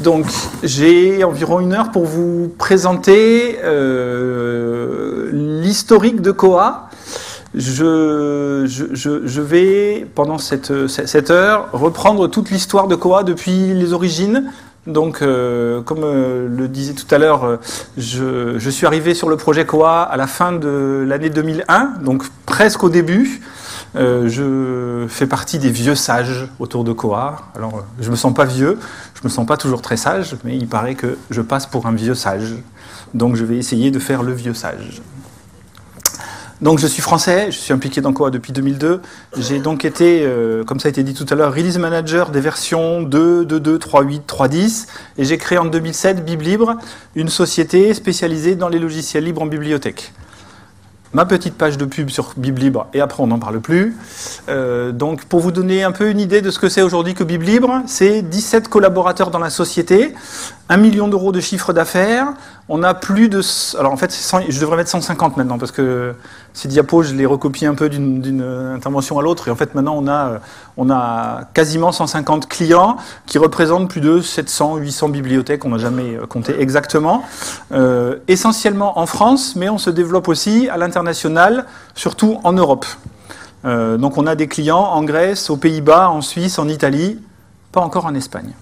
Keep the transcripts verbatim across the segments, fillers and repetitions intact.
Donc, j'ai environ une heure pour vous présenter euh, l'historique de Koha. Je, je, je, je vais, pendant cette, cette heure, reprendre toute l'histoire de Koha depuis les origines. Donc, euh, comme euh, le disait tout à l'heure, je, je suis arrivé sur le projet Koha à la fin de l'année deux mille un, donc presque au début. Euh, je fais partie des vieux sages autour de Koha. Alors, je me sens pas vieux, je me sens pas toujours très sage, mais il paraît que je passe pour un vieux sage. Donc, je vais essayer de faire le vieux sage. Donc, je suis français, je suis impliqué dans Koha depuis deux mille deux. J'ai donc été, euh, comme ça a été dit tout à l'heure, release manager des versions deux, deux point deux, trois point huit, trois point dix. Et j'ai créé en deux mille sept BibLibre, une société spécialisée dans les logiciels libres en bibliothèque. Ma petite page de pub sur BibLibre, et après on n'en parle plus. Euh, donc pour vous donner un peu une idée de ce que c'est aujourd'hui que BibLibre, c'est dix-sept collaborateurs dans la société, un million d'euros de chiffre d'affaires. On a plus de... Alors en fait, cent, je devrais mettre cent cinquante maintenant, parce que ces diapos, je les recopie un peu d'une, d'une intervention à l'autre. Et en fait, maintenant, on a, on a quasiment cent cinquante clients qui représentent plus de sept cents, huit cents bibliothèques. On n'a jamais compté exactement. Euh, essentiellement en France, mais on se développe aussi à l'international, surtout en Europe. Euh, donc on a des clients en Grèce, aux Pays-Bas, en Suisse, en Italie, pas encore en Espagne.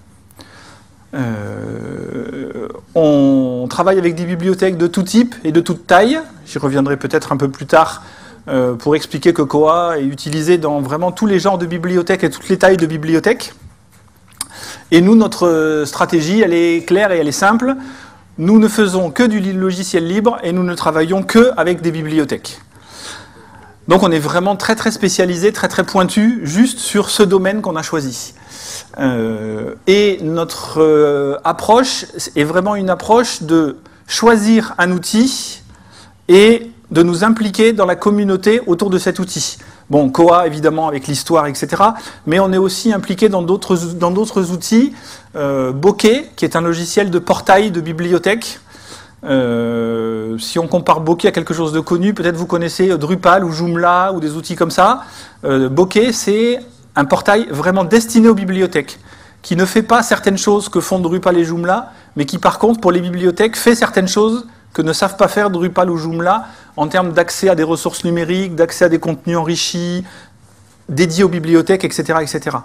Euh, on travaille avec des bibliothèques de tout type et de toute taille. J'y reviendrai peut-être un peu plus tard euh, pour expliquer que Koha est utilisé dans vraiment tous les genres de bibliothèques et toutes les tailles de bibliothèques. Et nous, notre stratégie, elle est claire et elle est simple. Nous ne faisons que du logiciel libre et nous ne travaillons que avec des bibliothèques. Donc on est vraiment très très spécialisé, très très pointu, juste sur ce domaine qu'on a choisi. Euh, et notre euh, approche est vraiment une approche de choisir un outil et de nous impliquer dans la communauté autour de cet outil. Bon, Koha évidemment avec l'histoire, et cetera. Mais on est aussi impliqué dans d'autres dans d'autres outils. Euh, Bokeh, qui est un logiciel de portail de bibliothèque. Euh, si on compare Bokeh à quelque chose de connu, peut-être vous connaissez Drupal ou Joomla ou des outils comme ça. Euh, Bokeh, c'est un portail vraiment destiné aux bibliothèques, qui ne fait pas certaines choses que font Drupal et Joomla, mais qui par contre, pour les bibliothèques, fait certaines choses que ne savent pas faire Drupal ou Joomla en termes d'accès à des ressources numériques, d'accès à des contenus enrichis, dédiés aux bibliothèques, et cetera, et cetera.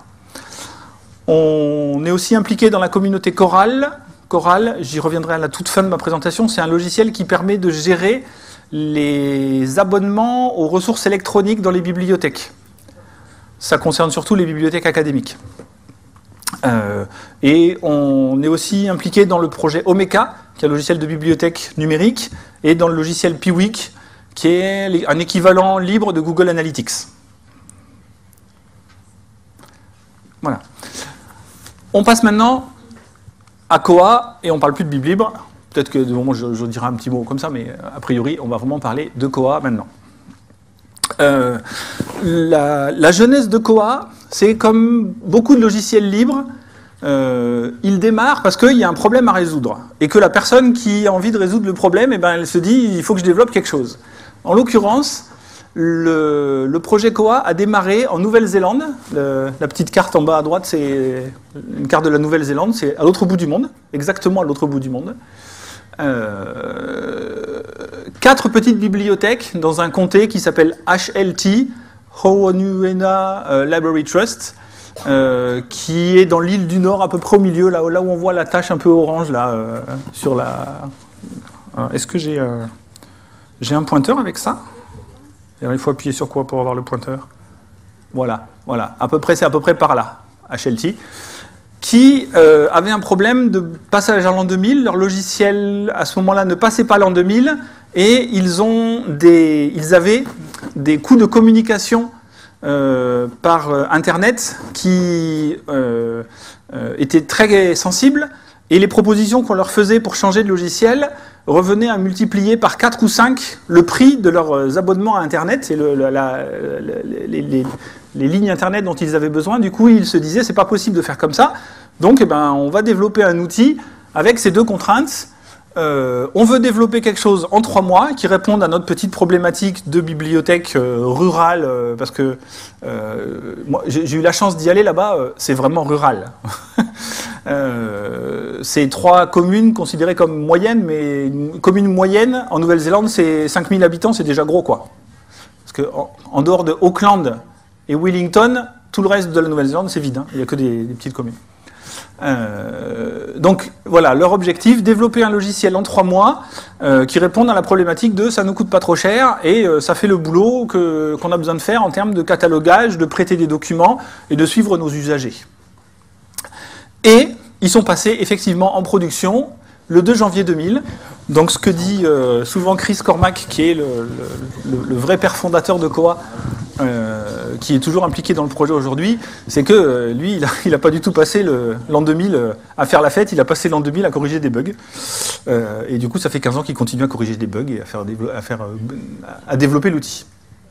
On est aussi impliqué dans la communauté Coral. Coral, j'y reviendrai à la toute fin de ma présentation, c'est un logiciel qui permet de gérer les abonnements aux ressources électroniques dans les bibliothèques. Ça concerne surtout les bibliothèques académiques. Euh, et on est aussi impliqué dans le projet Omeka, qui est un logiciel de bibliothèque numérique, et dans le logiciel Piwik, qui est un équivalent libre de Google Analytics. Voilà. On passe maintenant à Koha, et on ne parle plus de BibLibre. Peut-être que de moment je, je dirai un petit mot comme ça, mais a priori, on va vraiment parler de Koha maintenant. Euh, la, la jeunesse de Koha, c'est comme beaucoup de logiciels libres, euh, il démarre parce qu'il y a un problème à résoudre et que la personne qui a envie de résoudre le problème, eh ben, elle se dit il faut que je développe quelque chose. En l'occurrence, le, le projet Koha a démarré en Nouvelle-Zélande. Le, la petite carte en bas à droite, c'est une carte de la Nouvelle-Zélande, c'est à l'autre bout du monde, exactement à l'autre bout du monde. Euh, quatre petites bibliothèques dans un comté qui s'appelle H L T, Ho'onuena Library Trust, euh, qui est dans l'île du Nord, à peu près au milieu, là, là où on voit la tache un peu orange là, euh, sur la... Euh, est-ce que j'ai euh, j'ai un pointeur avec ça? Alors, il faut appuyer sur quoi pour avoir le pointeur? Voilà, voilà, à peu près, c'est à peu près par là, H L T. Qui euh, avaient un problème de passage à l'an deux mille. Leur logiciel, à ce moment-là, ne passait pas l'an deux mille, et ils, ont des, ils avaient des coûts de communication euh, par euh, Internet qui euh, euh, étaient très sensibles, et les propositions qu'on leur faisait pour changer de logiciel revenaient à multiplier par quatre ou cinq le prix de leurs abonnements à Internet et le, la, la, les, les, les lignes Internet dont ils avaient besoin. Du coup, ils se disaient, c'est pas possible de faire comme ça. Donc, eh ben, on va développer un outil avec ces deux contraintes. Euh, on veut développer quelque chose en trois mois qui réponde à notre petite problématique de bibliothèque euh, rurale, euh, parce que euh, moi, j'ai, j'ai eu la chance d'y aller là-bas, euh, c'est vraiment rural. Euh, c'est trois communes considérées comme moyennes, mais une commune moyenne en Nouvelle-Zélande, c'est cinq mille habitants, c'est déjà gros, quoi. Parce que en, en dehors de Auckland et Wellington, tout le reste de la Nouvelle-Zélande, c'est vide, hein. Il n'y a que des, des petites communes. Euh, donc voilà, leur objectif, développer un logiciel en trois mois euh, qui réponde à la problématique de ça ne coûte pas trop cher et euh, ça fait le boulot que, qu'on a besoin de faire en termes de catalogage, de prêter des documents et de suivre nos usagers. Et ils sont passés effectivement en production le deux janvier deux mille. Donc ce que dit euh, souvent Chris Cormack, qui est le, le, le vrai père fondateur de Koha, euh, qui est toujours impliqué dans le projet aujourd'hui, c'est que euh, lui, il n'a il a pas du tout passé le, l'an deux mille euh, à faire la fête, il a passé l'an deux mille à corriger des bugs. Euh, et du coup, ça fait quinze ans qu'il continue à corriger des bugs et à, faire, à, faire, euh, à développer l'outil.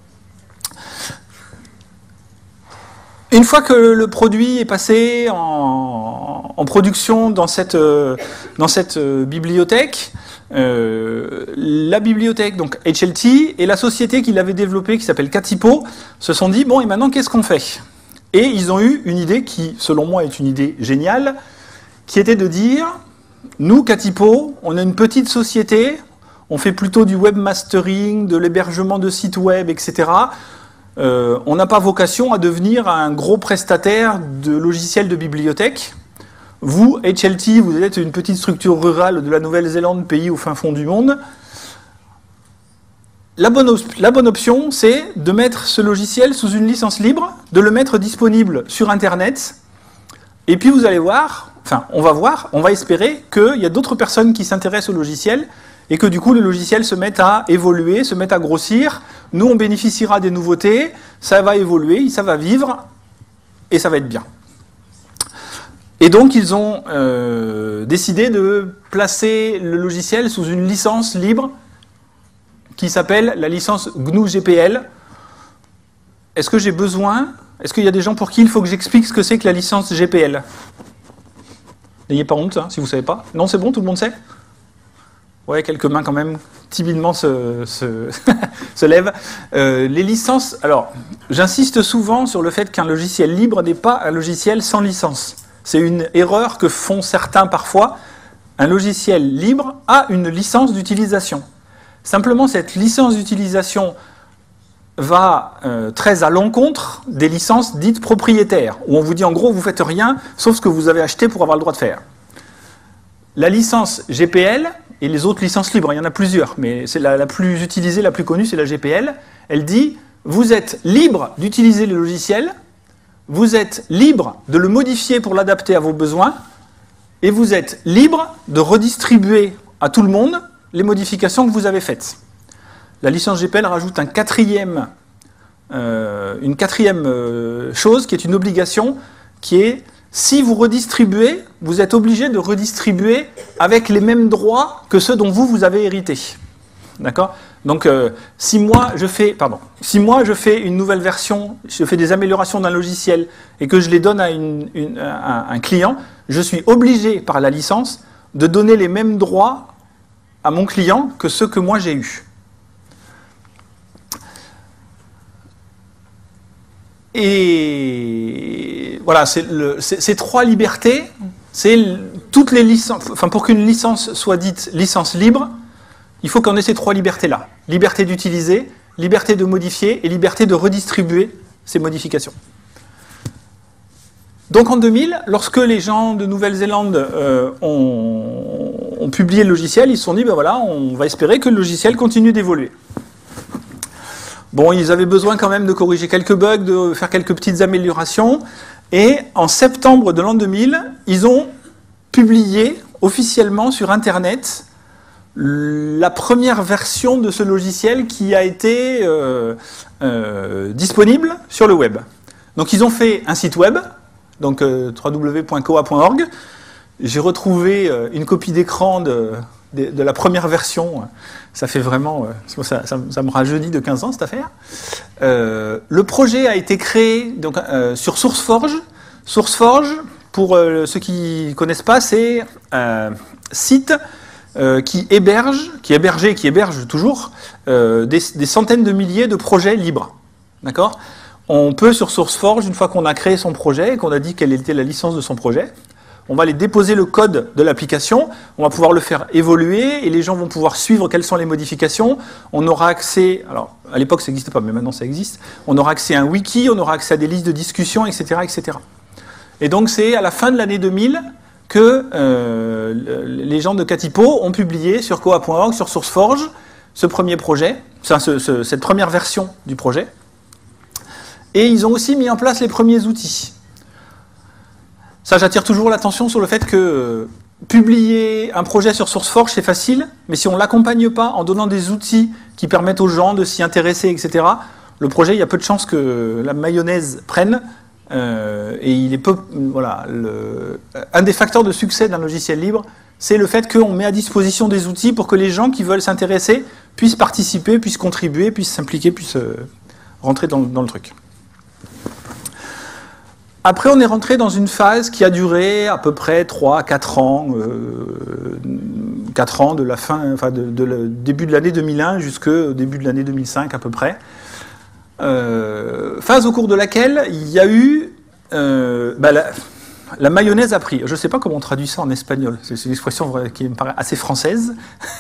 Une fois que le produit est passé en, en production dans cette, euh, dans cette euh, bibliothèque, euh, la bibliothèque, donc H L T, et la société qui l'avait développée, qui s'appelle Katipo, se sont dit, bon, et maintenant, qu'est-ce qu'on fait? Et ils ont eu une idée qui, selon moi, est une idée géniale, qui était de dire, nous, Katipo, on est une petite société, on fait plutôt du webmastering, de l'hébergement de sites web, et cetera. Euh, on n'a pas vocation à devenir un gros prestataire de logiciels de bibliothèque. Vous, H L T, vous êtes une petite structure rurale de la Nouvelle-Zélande, pays au fin fond du monde. La bonne, op- la bonne option, c'est de mettre ce logiciel sous une licence libre, de le mettre disponible sur Internet, et puis vous allez voir, enfin, on va voir, on va espérer qu'il y a d'autres personnes qui s'intéressent au logiciel, et que du coup, le logiciel se mette à évoluer, se mette à grossir. Nous, on bénéficiera des nouveautés, ça va évoluer, ça va vivre, et ça va être bien. Et donc, ils ont euh, décidé de placer le logiciel sous une licence libre qui s'appelle la licence G N U G P L. Est-ce que j'ai besoin, est-ce qu'il y a des gens pour qui il faut que j'explique ce que c'est que la licence G P L? N'ayez pas honte, hein, si vous ne savez pas. Non, c'est bon, tout le monde sait? Ouais, quelques mains quand même, timidement se, se, se lèvent. Euh, les licences, alors, j'insiste souvent sur le fait qu'un logiciel libre n'est pas un logiciel sans licence. C'est une erreur que font certains parfois. Un logiciel libre a une licence d'utilisation. Simplement, cette licence d'utilisation va euh, très à l'encontre des licences dites propriétaires, où on vous dit en gros, vous ne faites rien, sauf ce que vous avez acheté pour avoir le droit de faire. La licence G P L, et les autres licences libres, il y en a plusieurs, mais c'est la, la plus utilisée, la plus connue, c'est la G P L. Elle dit, vous êtes libre d'utiliser le logiciel, vous êtes libre de le modifier pour l'adapter à vos besoins, et vous êtes libre de redistribuer à tout le monde les modifications que vous avez faites. La licence G P L rajoute un quatrième, euh, une quatrième euh, chose qui est une obligation, qui est si vous redistribuez, vous êtes obligé de redistribuer avec les mêmes droits que ceux dont vous, vous avez hérité. D'accord ? Donc, euh, si moi je fais, pardon, si moi je fais une nouvelle version, je fais des améliorations d'un logiciel et que je les donne à une, une, un, un client, je suis obligé par la licence de donner les mêmes droits à mon client que ceux que moi j'ai eus. Et voilà, c'est le, c'est, ces trois libertés, c'est toutes les licences. Enfin, pour qu'une licence soit dite licence libre, il faut qu'on ait ces trois libertés-là. Liberté d'utiliser, liberté de modifier et liberté de redistribuer ces modifications. Donc en deux mille, lorsque les gens de Nouvelle-Zélande euh, ont, ont publié le logiciel, ils se sont dit, ben voilà, on va espérer que le logiciel continue d'évoluer. Bon, ils avaient besoin quand même de corriger quelques bugs, de faire quelques petites améliorations. Et en septembre de l'an deux mille, ils ont publié officiellement sur Internet la première version de ce logiciel qui a été euh, euh, disponible sur le web. Donc ils ont fait un site web, donc euh, w w w point koha point org. J'ai retrouvé euh, une copie d'écran de, de, de la première version. Ça fait vraiment, ça, ça, ça me rajeunit de quinze ans cette affaire. Euh, le projet a été créé donc, euh, sur SourceForge. SourceForge, pour euh, ceux qui ne connaissent pas, c'est un site euh, qui héberge, qui hébergeait et qui héberge toujours euh, des, des centaines de milliers de projets libres. D'accord ? On peut sur SourceForge, une fois qu'on a créé son projet et qu'on a dit quelle était la licence de son projet, on va aller déposer le code de l'application, on va pouvoir le faire évoluer et les gens vont pouvoir suivre quelles sont les modifications. On aura accès, alors à l'époque ça n'existait pas, mais maintenant ça existe, on aura accès à un wiki, on aura accès à des listes de discussion, et cetera, et cetera. Et donc c'est à la fin de l'année deux mille que euh, les gens de Katipo ont publié sur koha point org, sur SourceForge, ce premier projet, enfin, ce, ce, cette première version du projet. Et ils ont aussi mis en place les premiers outils. Ça, j'attire toujours l'attention sur le fait que euh, publier un projet sur SourceForge, c'est facile, mais si on ne l'accompagne pas en donnant des outils qui permettent aux gens de s'y intéresser, et cetera, le projet, il y a peu de chances que la mayonnaise prenne. Euh, et il est peu, voilà, le, un des facteurs de succès d'un logiciel libre, c'est le fait qu'on met à disposition des outils pour que les gens qui veulent s'intéresser puissent participer, puissent contribuer, puissent s'impliquer, puissent euh, rentrer dans, dans le truc. Après, on est rentré dans une phase qui a duré à peu près trois à quatre ans, euh, quatre ans de la fin, enfin de, de le début de l'année deux mille un jusqu'au début de l'année deux mille cinq à peu près. Euh, phase au cours de laquelle il y a eu euh, bah la, la mayonnaise a pris. Je ne sais pas comment on traduit ça en espagnol. C'est une expression qui me paraît assez française.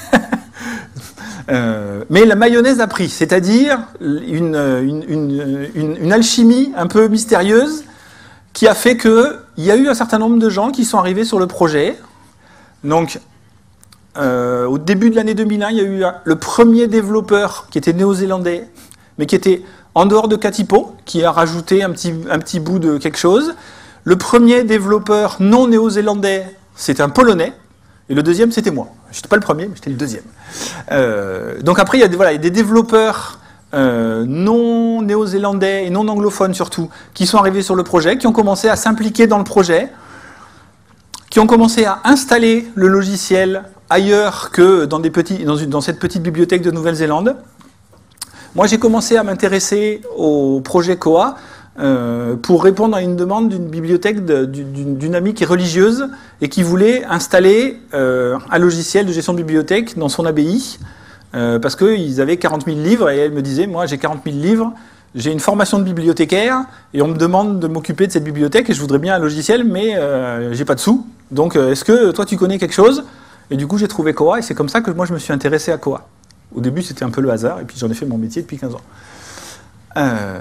euh, mais la mayonnaise a pris, c'est-à-dire une, une, une, une, une alchimie un peu mystérieuse qui a fait qu'il y a eu un certain nombre de gens qui sont arrivés sur le projet. Donc, euh, au début de l'année deux mille un, il y a eu le premier développeur qui était néo-zélandais, mais qui était en dehors de Katipo, qui a rajouté un petit, un petit bout de quelque chose. Le premier développeur non néo-zélandais, c'était un Polonais, et le deuxième, c'était moi. Je n'étais pas le premier, mais j'étais le deuxième. Euh, donc après, il y a des, voilà, il y a des développeurs euh, non néo-zélandais et non anglophones surtout, qui sont arrivés sur le projet, qui ont commencé à s'impliquer dans le projet, qui ont commencé à installer le logiciel ailleurs que dans, des petits, dans, une, dans cette petite bibliothèque de Nouvelle-Zélande. Moi, j'ai commencé à m'intéresser au projet Koha euh, pour répondre à une demande d'une bibliothèque, d'une, d'une amie qui est religieuse et qui voulait installer euh, un logiciel de gestion de bibliothèque dans son abbaye euh, parce qu'ils avaient quarante mille livres et elle me disait, moi j'ai quarante mille livres, j'ai une formation de bibliothécaire et on me demande de m'occuper de cette bibliothèque et je voudrais bien un logiciel mais euh, j'ai pas de sous. Donc est-ce que toi tu connais quelque chose? Et du coup j'ai trouvé Koha et c'est comme ça que moi je me suis intéressé à Koha. Au début, c'était un peu le hasard, et puis j'en ai fait mon métier depuis quinze ans. Euh,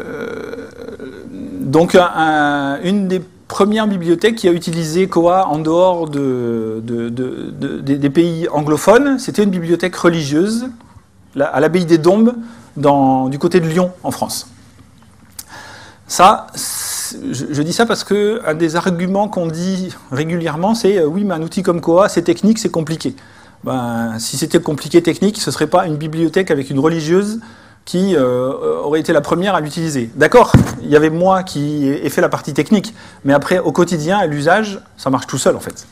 donc, un, une des premières bibliothèques qui a utilisé Koha en dehors de, de, de, de, de, des pays anglophones, c'était une bibliothèque religieuse à l'abbaye des Dombes, dans, du côté de Lyon, en France. Ça, je, je dis ça parce qu'un des arguments qu'on dit régulièrement, c'est euh, oui, mais un outil comme Koha, c'est technique, c'est compliqué. Ben, si c'était compliqué technique, ce ne serait pas une bibliothèque avec une religieuse qui euh, aurait été la première à l'utiliser. D'accord, il y avait moi qui ai fait la partie technique, mais après, au quotidien, à l'usage, ça marche tout seul en fait.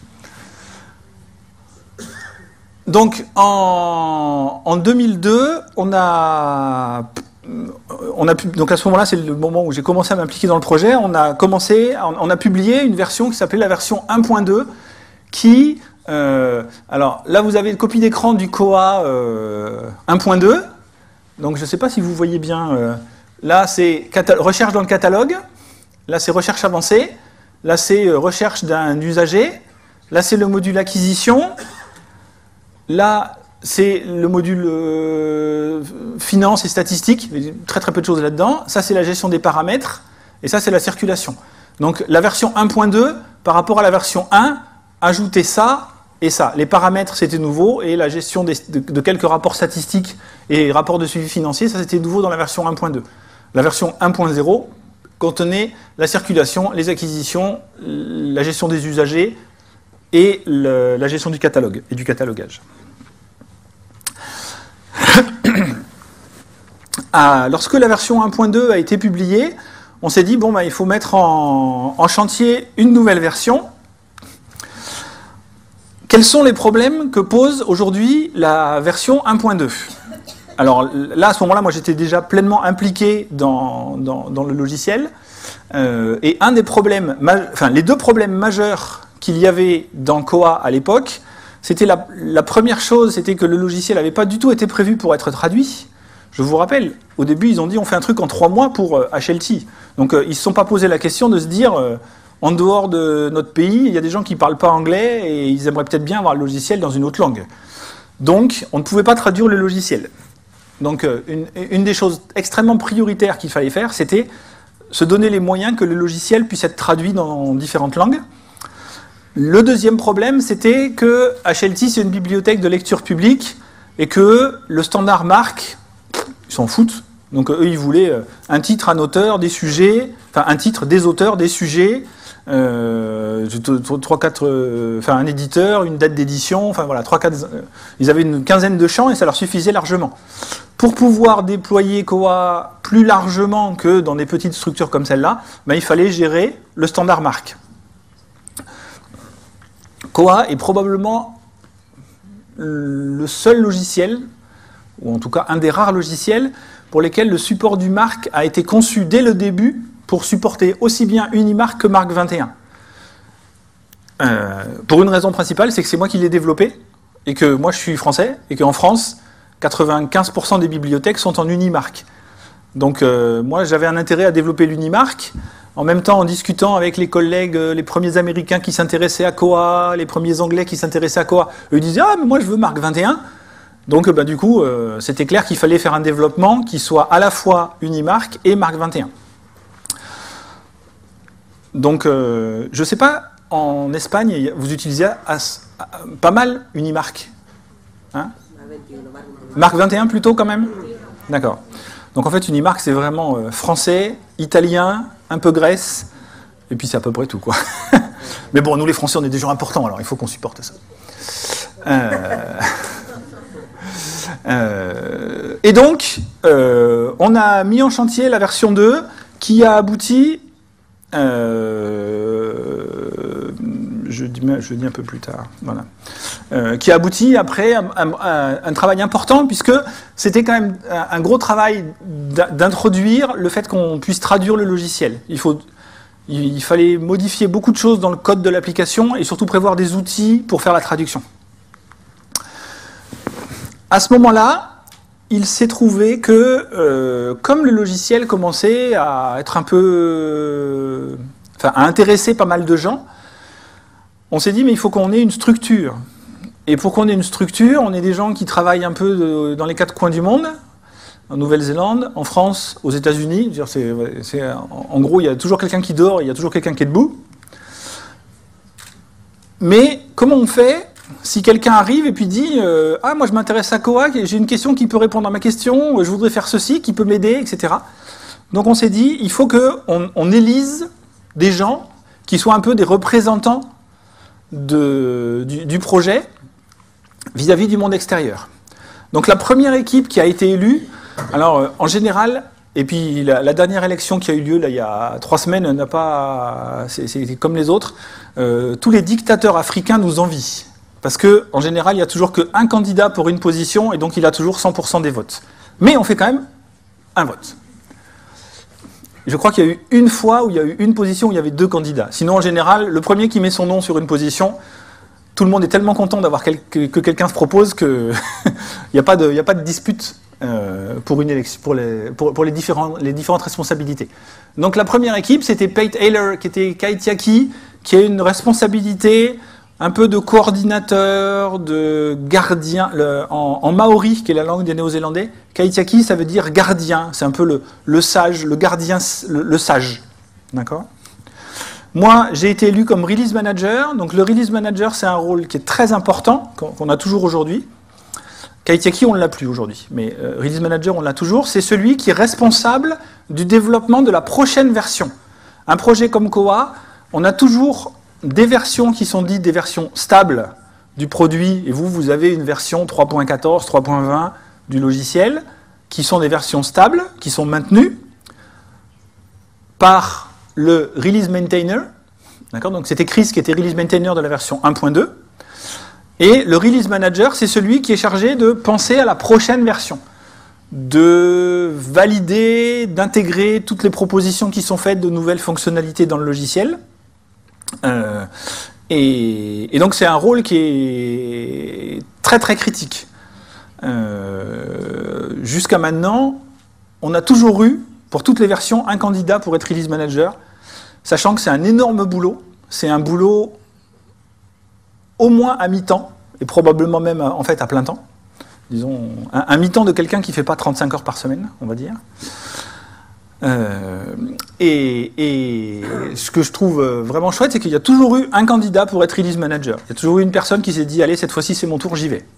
Donc, en, en deux mille deux, on a, on a pu, donc à ce moment-là, c'est le moment où j'ai commencé à m'impliquer dans le projet. On a commencé, on a publié une version qui s'appelait la version un point deux, qui Euh, alors là, vous avez une copie d'écran du Koha euh, un point deux. Donc je ne sais pas si vous voyez bien. Euh, là, c'est recherche dans le catalogue. Là, c'est recherche avancée. Là, c'est euh, recherche d'un usager. Là, c'est le module acquisition. Là, c'est le module euh, finance et statistiques. Très très peu de choses là-dedans. Ça, c'est la gestion des paramètres. Et ça, c'est la circulation. Donc la version un point deux, par rapport à la version un, ajoutez ça et ça. Les paramètres, c'était nouveau, et la gestion des, de, de quelques rapports statistiques et rapports de suivi financier, ça c'était nouveau dans la version un point deux. La version un point zéro contenait la circulation, les acquisitions, la gestion des usagers et le, la gestion du catalogue et du catalogage. Ah, lorsque la version un point deux a été publiée, on s'est dit, bon, bah, il faut mettre en, en chantier une nouvelle version. Quels sont les problèmes que pose aujourd'hui la version un point deux? Alors là, à ce moment-là, moi j'étais déjà pleinement impliqué dans, dans, dans le logiciel. Euh, et un des problèmes, enfin les deux problèmes majeurs qu'il y avait dans Koha à l'époque, c'était la, la première chose, c'était que le logiciel n'avait pas du tout été prévu pour être traduit. Je vous rappelle, au début, ils ont dit on fait un truc en trois mois pour euh, H L T. Donc euh, ils ne se sont pas posé la question de se dire euh, en dehors de notre pays, il y a des gens qui ne parlent pas anglais et ils aimeraient peut-être bien avoir le logiciel dans une autre langue. Donc, on ne pouvait pas traduire le logiciel. Donc, une, une des choses extrêmement prioritaires qu'il fallait faire, c'était se donner les moyens que le logiciel puisse être traduit dans différentes langues. Le deuxième problème, c'était que H L T, c'est une bibliothèque de lecture publique et que le standard marque, ils s'en foutent. Donc, eux, ils voulaient un titre, un auteur, des sujets, enfin, un titre, des auteurs, des sujets, euh, trois, quatre, euh, enfin, un éditeur, une date d'édition, enfin, voilà, trois, quatre, euh, ils avaient une quinzaine de champs et ça leur suffisait largement. Pour pouvoir déployer Koha plus largement que dans des petites structures comme celle-là, ben, il fallait gérer le standard marque. Koha est probablement le seul logiciel, ou en tout cas un des rares logiciels, pour lesquels le support du marque a été conçu dès le début pour supporter aussi bien Unimark que Mark vingt et un. Euh, pour une raison principale, c'est que c'est moi qui l'ai développé, et que moi je suis français, et qu'en France, quatre-vingt-quinze pour cent des bibliothèques sont en Unimark. Donc euh, moi j'avais un intérêt à développer l'Unimark, en même temps en discutant avec les collègues, les premiers Américains qui s'intéressaient à Koha, les premiers Anglais qui s'intéressaient à Koha, eux ils disaient « Ah mais moi je veux Mark vingt et un ». Donc bah, du coup, euh, c'était clair qu'il fallait faire un développement qui soit à la fois Unimark et Mark vingt et un. Donc euh, je ne sais pas, en Espagne, vous utilisez as, as, pas mal Unimark, hein? Mark vingt et un plutôt quand même? D'accord. Donc en fait, Unimark, c'est vraiment euh, français, italien, un peu Grèce, et puis c'est à peu près tout, quoi. Mais bon, nous les Français, on est des gens importants, alors il faut qu'on supporte ça. Euh... Euh... Et donc, euh, on a mis en chantier la version deux, qui a abouti... Euh... Je, dis, je dis un peu plus tard, voilà. Euh, qui a abouti après un, un, un travail important, puisque c'était quand même un, un gros travail d'introduire le fait qu'on puisse traduire le logiciel. Il, faut, il, il fallait modifier beaucoup de choses dans le code de l'application et surtout prévoir des outils pour faire la traduction. À ce moment-là, il s'est trouvé que, euh, comme le logiciel commençait à être un peu... Euh, enfin, à intéresser pas mal de gens, on s'est dit, mais il faut qu'on ait une structure. Et pour qu'on ait une structure, on est des gens qui travaillent un peu de, dans les quatre coins du monde, en Nouvelle-Zélande, en France, aux États-Unis. En gros, il y a toujours quelqu'un qui dort, il y a toujours quelqu'un qui est debout. Mais comment on fait si quelqu'un arrive et puis dit euh, « Ah, moi je m'intéresse à Koha, j'ai une question qui peut répondre à ma question, je voudrais faire ceci, qui peut m'aider, et cetera » Donc on s'est dit, il faut qu'on on élise des gens qui soient un peu des représentants de, du, du projet vis-à-vis du monde extérieur. Donc la première équipe qui a été élue, alors euh, en général, et puis la, la dernière élection qui a eu lieu là, il y a trois semaines n'a pas, c'est comme les autres, euh, tous les dictateurs africains nous envient. Parce qu'en général, il n'y a toujours qu'un candidat pour une position, et donc il a toujours cent pour cent des votes. Mais on fait quand même un vote. Je crois qu'il y a eu une fois où il y a eu une position où il y avait deux candidats. Sinon, en général, le premier qui met son nom sur une position, tout le monde est tellement content d'avoir quel, que, que quelqu'un se propose qu'il n'y a, a pas de dispute euh, pour, une élection, pour, les, pour, pour les, différents, les différentes responsabilités. Donc la première équipe, c'était Pate Ayler, qui était Kaitiaki, qui a une responsabilité un peu de coordinateur, de gardien, le, en, en maori, qui est la langue des Néo-Zélandais. Kaitiaki, ça veut dire gardien, c'est un peu le, le sage, le gardien, le, le sage. D'accord ? Moi, j'ai été élu comme Release Manager. Donc le Release Manager, c'est un rôle qui est très important, qu'on a toujours aujourd'hui. Kaitiaki, on ne l'a plus aujourd'hui, mais euh, Release Manager, on l'a toujours. C'est celui qui est responsable du développement de la prochaine version. Un projet comme Koha, on a toujours des versions qui sont dites des versions stables du produit, et vous, vous avez une version trois point quatorze, trois point vingt du logiciel, qui sont des versions stables, qui sont maintenues par le Release Maintainer. Donc c'était Chris qui était Release Maintainer de la version un point deux. Et le Release Manager, c'est celui qui est chargé de penser à la prochaine version, de valider, d'intégrer toutes les propositions qui sont faites de nouvelles fonctionnalités dans le logiciel. Euh, et, et donc c'est un rôle qui est très très critique. Euh, Jusqu'à maintenant, on a toujours eu, pour toutes les versions, un candidat pour être Release Manager. sachant que c'est un énorme boulot, c'est un boulot au moins à mi-temps, et probablement même en fait à plein temps, disons un, un mi-temps de quelqu'un qui ne fait pas trente-cinq heures par semaine, on va dire. Euh, et, et ce que je trouve vraiment chouette, c'est qu'il y a toujours eu un candidat pour être release manager. Il y a toujours eu une personne qui s'est dit, allez, cette fois-ci c'est mon tour, j'y vais.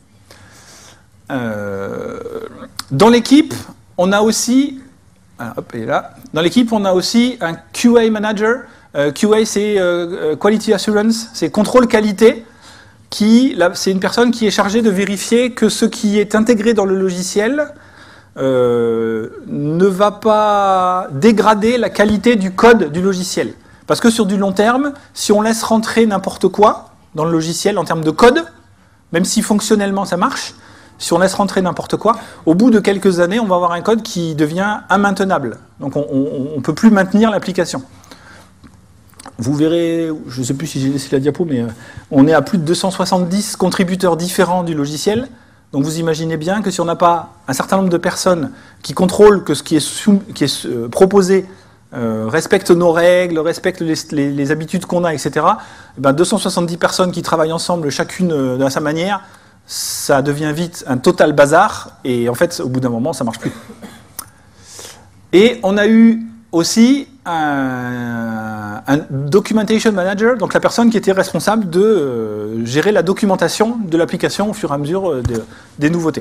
Euh, dans l'équipe, on a aussi, ah, hop, elle est là. Dans l'équipe, on a aussi un Q A manager. Euh, Q A, c'est euh, Quality Assurance, c'est contrôle qualité. Qui, c'est une personne qui est chargée de vérifier que ce qui est intégré dans le logiciel euh, ne va pas dégrader la qualité du code du logiciel. Parce que sur du long terme, si on laisse rentrer n'importe quoi dans le logiciel en termes de code, même si fonctionnellement ça marche, si on laisse rentrer n'importe quoi, au bout de quelques années, on va avoir un code qui devient immaintenable. Donc on ne peut plus maintenir l'application. Vous verrez, je ne sais plus si j'ai laissé la diapo, mais on est à plus de deux cent soixante-dix contributeurs différents du logiciel. Donc vous imaginez bien que si on n'a pas un certain nombre de personnes qui contrôlent que ce qui est, sous, qui est euh, proposé euh, respecte nos règles, respecte les, les, les habitudes qu'on a, et cetera, et ben deux cent soixante-dix personnes qui travaillent ensemble, chacune euh, à sa manière, ça devient vite un total bazar, et en fait, au bout d'un moment, ça ne marche plus. Et on a eu aussi un, un documentation manager, donc la personne qui était responsable de euh, gérer la documentation de l'application au fur et à mesure de, des nouveautés.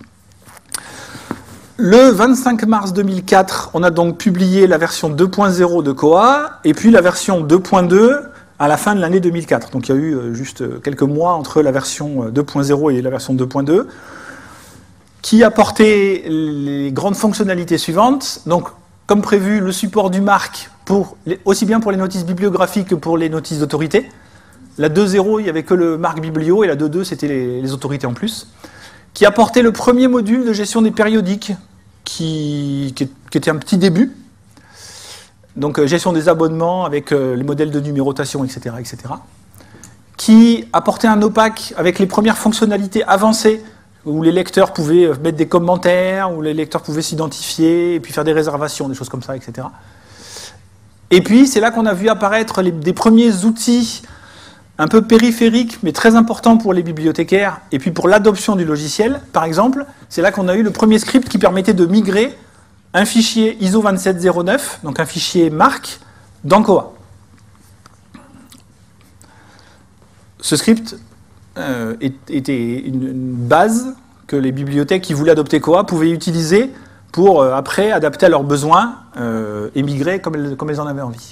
Le vingt-cinq mars deux mille quatre, on a donc publié la version deux point zéro de Koha, et puis la version deux point deux à la fin de l'année deux mille quatre. Donc il y a eu juste quelques mois entre la version deux point zéro et la version deux point deux, qui apportait les grandes fonctionnalités suivantes. Donc, comme prévu, le support du marque, pour les, aussi bien pour les notices bibliographiques que pour les notices d'autorité. La deux point zéro, il n'y avait que le marque biblio, et la deux point deux, c'était les, les autorités en plus. Qui apportait le premier module de gestion des périodiques, qui, qui, qui était un petit début. Donc, euh, gestion des abonnements avec euh, les modèles de numérotation, et cetera, et cetera. Qui apportait un O P A C avec les premières fonctionnalités avancées, où les lecteurs pouvaient mettre des commentaires, où les lecteurs pouvaient s'identifier, et puis faire des réservations, des choses comme ça, et cetera. Et puis, c'est là qu'on a vu apparaître les, des premiers outils un peu périphériques, mais très importants pour les bibliothécaires, et puis pour l'adoption du logiciel, par exemple. C'est là qu'on a eu le premier script qui permettait de migrer un fichier I S O vingt-sept zéro neuf, donc un fichier marque, dans Koha. Ce script Euh, était une base que les bibliothèques qui voulaient adopter Koha pouvaient utiliser pour euh, après adapter à leurs besoins euh, et migrer comme elles, comme elles en avaient envie.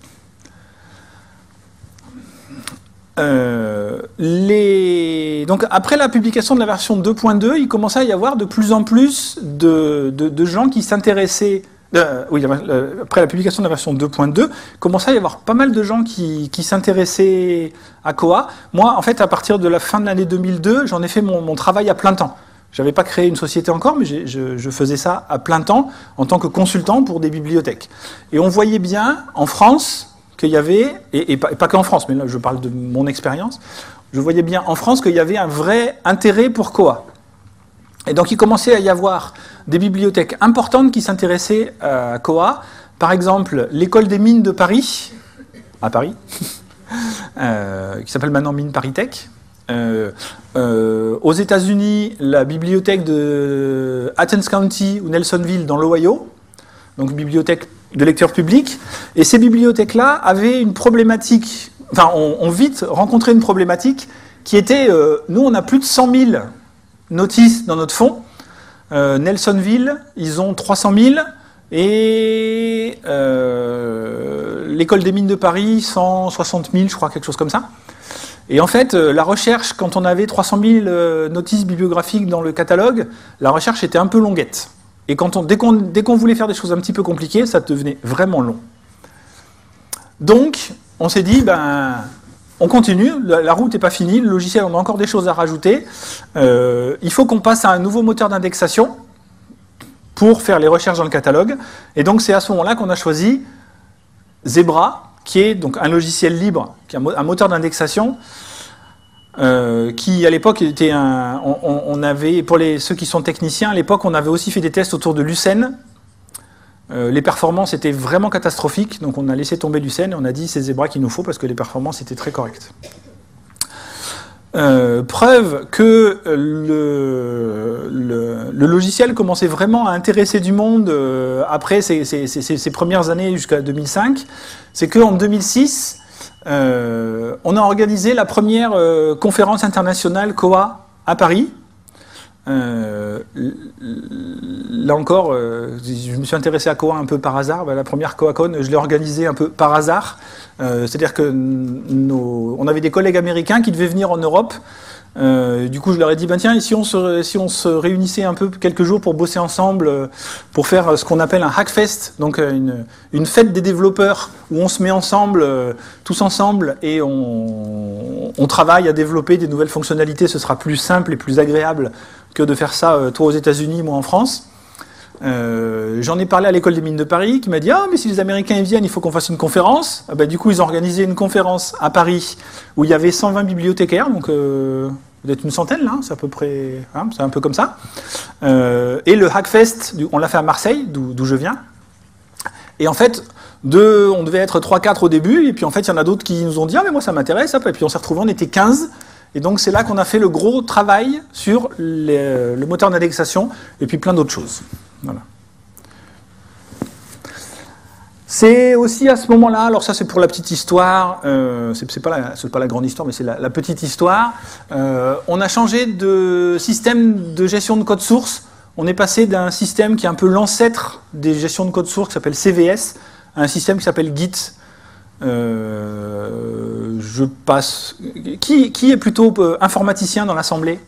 Euh, les... Donc après la publication de la version deux point deux, il commençait à y avoir de plus en plus de, de, de gens qui s'intéressaient. Euh, oui, après la publication de la version deux point deux, il commençait à y avoir pas mal de gens qui, qui s'intéressaient à Koha. Moi, en fait, à partir de la fin de l'année deux mille deux, j'en ai fait mon, mon travail à plein temps. Je n'avais pas créé une société encore, mais je, je faisais ça à plein temps en tant que consultant pour des bibliothèques. Et on voyait bien en France qu'il y avait, et, et pas, et pas qu'en France, mais là je parle de mon expérience, je voyais bien en France qu'il y avait un vrai intérêt pour Koha. Et donc il commençait à y avoir des bibliothèques importantes qui s'intéressaient à Koha. Par exemple, l'école des mines de Paris, à Paris, euh, qui s'appelle maintenant Mines Paris Tech. Euh, euh, aux États-Unis, la bibliothèque de Athens County ou Nelsonville dans l'Ohio, donc bibliothèque de lecteurs publics. Et ces bibliothèques-là avaient une problématique, enfin, ont, ont vite rencontré une problématique qui était, euh, nous, on a plus de cent mille notices dans notre fonds. Euh, Nelsonville, ils ont trois cent mille, et euh, l'école des mines de Paris, cent soixante mille, je crois, quelque chose comme ça. Et en fait, la recherche, quand on avait trois cent mille notices bibliographiques dans le catalogue, la recherche était un peu longuette. Et quand on, dès qu'on dès qu'on voulait faire des choses un petit peu compliquées, ça devenait vraiment long. Donc, on s'est dit, ben, on continue, la, la route n'est pas finie, le logiciel, on a encore des choses à rajouter. Euh, il faut qu'on passe à un nouveau moteur d'indexation pour faire les recherches dans le catalogue. Et donc, c'est à ce moment-là qu'on a choisi Zebra, qui est donc un logiciel libre, qui est un moteur d'indexation, euh, qui à l'époque était un... On, on avait, pour les, ceux qui sont techniciens, à l'époque on avait aussi fait des tests autour de Lucene, Euh, les performances étaient vraiment catastrophiques, donc on a laissé tomber Lucene et on a dit c'est Zebra qu'il nous faut parce que les performances étaient très correctes. Euh, preuve que le, le, le logiciel commençait vraiment à intéresser du monde euh, après ces, ces, ces, ces premières années jusqu'à deux mille cinq, c'est qu'en deux mille six, euh, on a organisé la première euh, conférence internationale Koha à Paris. Euh, là encore, euh, je me suis intéressé à Koha un peu par hasard. Ben, la première KohaCon, je l'ai organisée un peu par hasard. Euh, C'est-à-dire que nos, on avait des collègues américains qui devaient venir en Europe. Euh, du coup, je leur ai dit, ben tiens, et si on, se, si on se réunissait un peu quelques jours pour bosser ensemble, euh, pour faire ce qu'on appelle un Hackfest, donc une, une fête des développeurs où on se met ensemble, euh, tous ensemble, et on, on travaille à développer des nouvelles fonctionnalités. Ce sera plus simple et plus agréable que de faire ça, euh, toi aux États-Unis, moi en France. Euh, J'en ai parlé à l'école des mines de Paris, qui m'a dit « Ah, mais si les Américains y viennent, il faut qu'on fasse une conférence. Ah, » ben, du coup, ils ont organisé une conférence à Paris où il y avait cent vingt bibliothécaires, donc euh, peut-être une centaine, là, c'est à peu près, hein, c'est un peu comme ça. Euh, et le Hackfest, on l'a fait à Marseille, d'où je viens. Et en fait, deux, on devait être trois quatre au début, et puis en fait, il y en a d'autres qui nous ont dit « Ah, mais moi, ça m'intéresse. » Et puis on s'est retrouvés, on était quinze. Et donc, c'est là qu'on a fait le gros travail sur les, le moteur d'indexation, et puis plein d'autres choses. Voilà. C'est aussi à ce moment-là, alors ça c'est pour la petite histoire, euh, c'est pas, pas la grande histoire, mais c'est la, la petite histoire, euh, on a changé de système de gestion de code source, on est passé d'un système qui est un peu l'ancêtre des gestions de code source, qui s'appelle C V S, à un système qui s'appelle Git. Euh, je passe... Qui, qui est plutôt informaticien dans l'assemblée?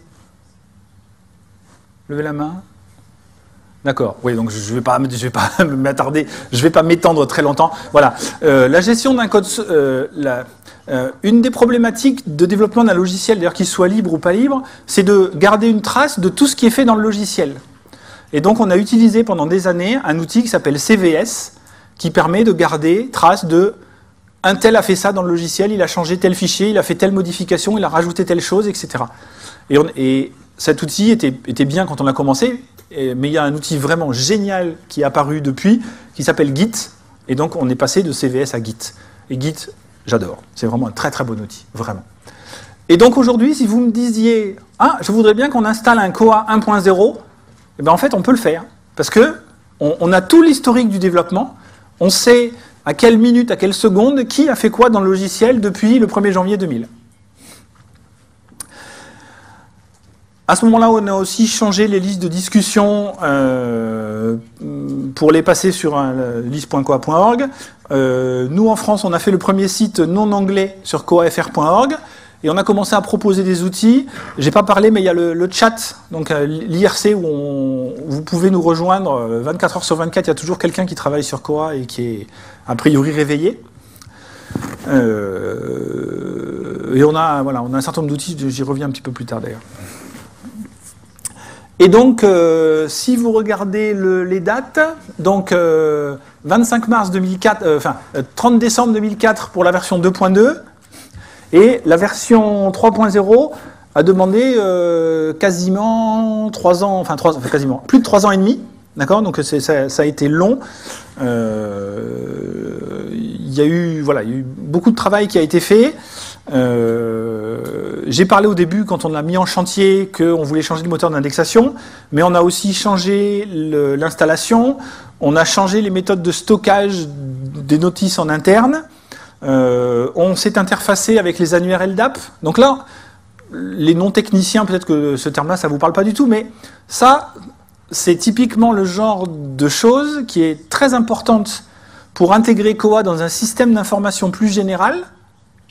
Levez la main. D'accord, oui, donc je ne vais pas, je vais pas m'attarder, je ne vais pas m'étendre très longtemps. Voilà, euh, la gestion d'un code, euh, la, euh, une des problématiques de développement d'un logiciel, d'ailleurs qu'il soit libre ou pas libre, c'est de garder une trace de tout ce qui est fait dans le logiciel. Et donc on a utilisé pendant des années un outil qui s'appelle C V S, qui permet de garder trace de un tel a fait ça dans le logiciel, il a changé tel fichier, il a fait telle modification, il a rajouté telle chose, et cetera. Et, on, et cet outil était, était bien quand on a commencé, et, mais il y a un outil vraiment génial qui est apparu depuis, qui s'appelle Git, et donc on est passé de C V S à Git. Et Git, j'adore, c'est vraiment un très très bon outil, vraiment. Et donc aujourd'hui, si vous me disiez, ah, je voudrais bien qu'on installe un Koha un point zéro, eh bien en fait on peut le faire, parce que on, on a tout l'historique du développement, on sait à quelle minute, à quelle seconde, qui a fait quoi dans le logiciel depuis le premier janvier deux mille. À ce moment-là, on a aussi changé les listes de discussion euh, pour les passer sur un liste point koha point org. Euh, nous, en France, on a fait le premier site non anglais sur koha f r point org et on a commencé à proposer des outils. J'ai pas parlé, mais il y a le, le chat, donc l'I R C, où on, vous pouvez nous rejoindre vingt-quatre heures sur vingt-quatre. Il y a toujours quelqu'un qui travaille sur Koha et qui est a priori réveillé. Euh, et on a, voilà, on a un certain nombre d'outils, j'y reviens un petit peu plus tard d'ailleurs. Et donc, euh, si vous regardez le, les dates, donc euh, vingt-cinq mars deux mille quatre, euh, enfin trente décembre deux mille quatre pour la version deux point deux, et la version trois point zéro a demandé euh, quasiment trois ans, enfin, trois, enfin quasiment plus de trois ans et demi, d'accord. Donc ça, ça a été long. Euh, il y a eu, voilà, il y a eu beaucoup de travail qui a été fait. Euh, j'ai parlé au début, quand on a mis en chantier, qu'on voulait changer le moteur d'indexation, mais on a aussi changé l'installation, on a changé les méthodes de stockage des notices en interne, euh, on s'est interfacé avec les annuaires L D A P. Donc là, les non-techniciens, peut-être que ce terme-là, ça ne vous parle pas du tout, mais ça, c'est typiquement le genre de chose qui est très importante pour intégrer Koha dans un système d'information plus général. D'accord ?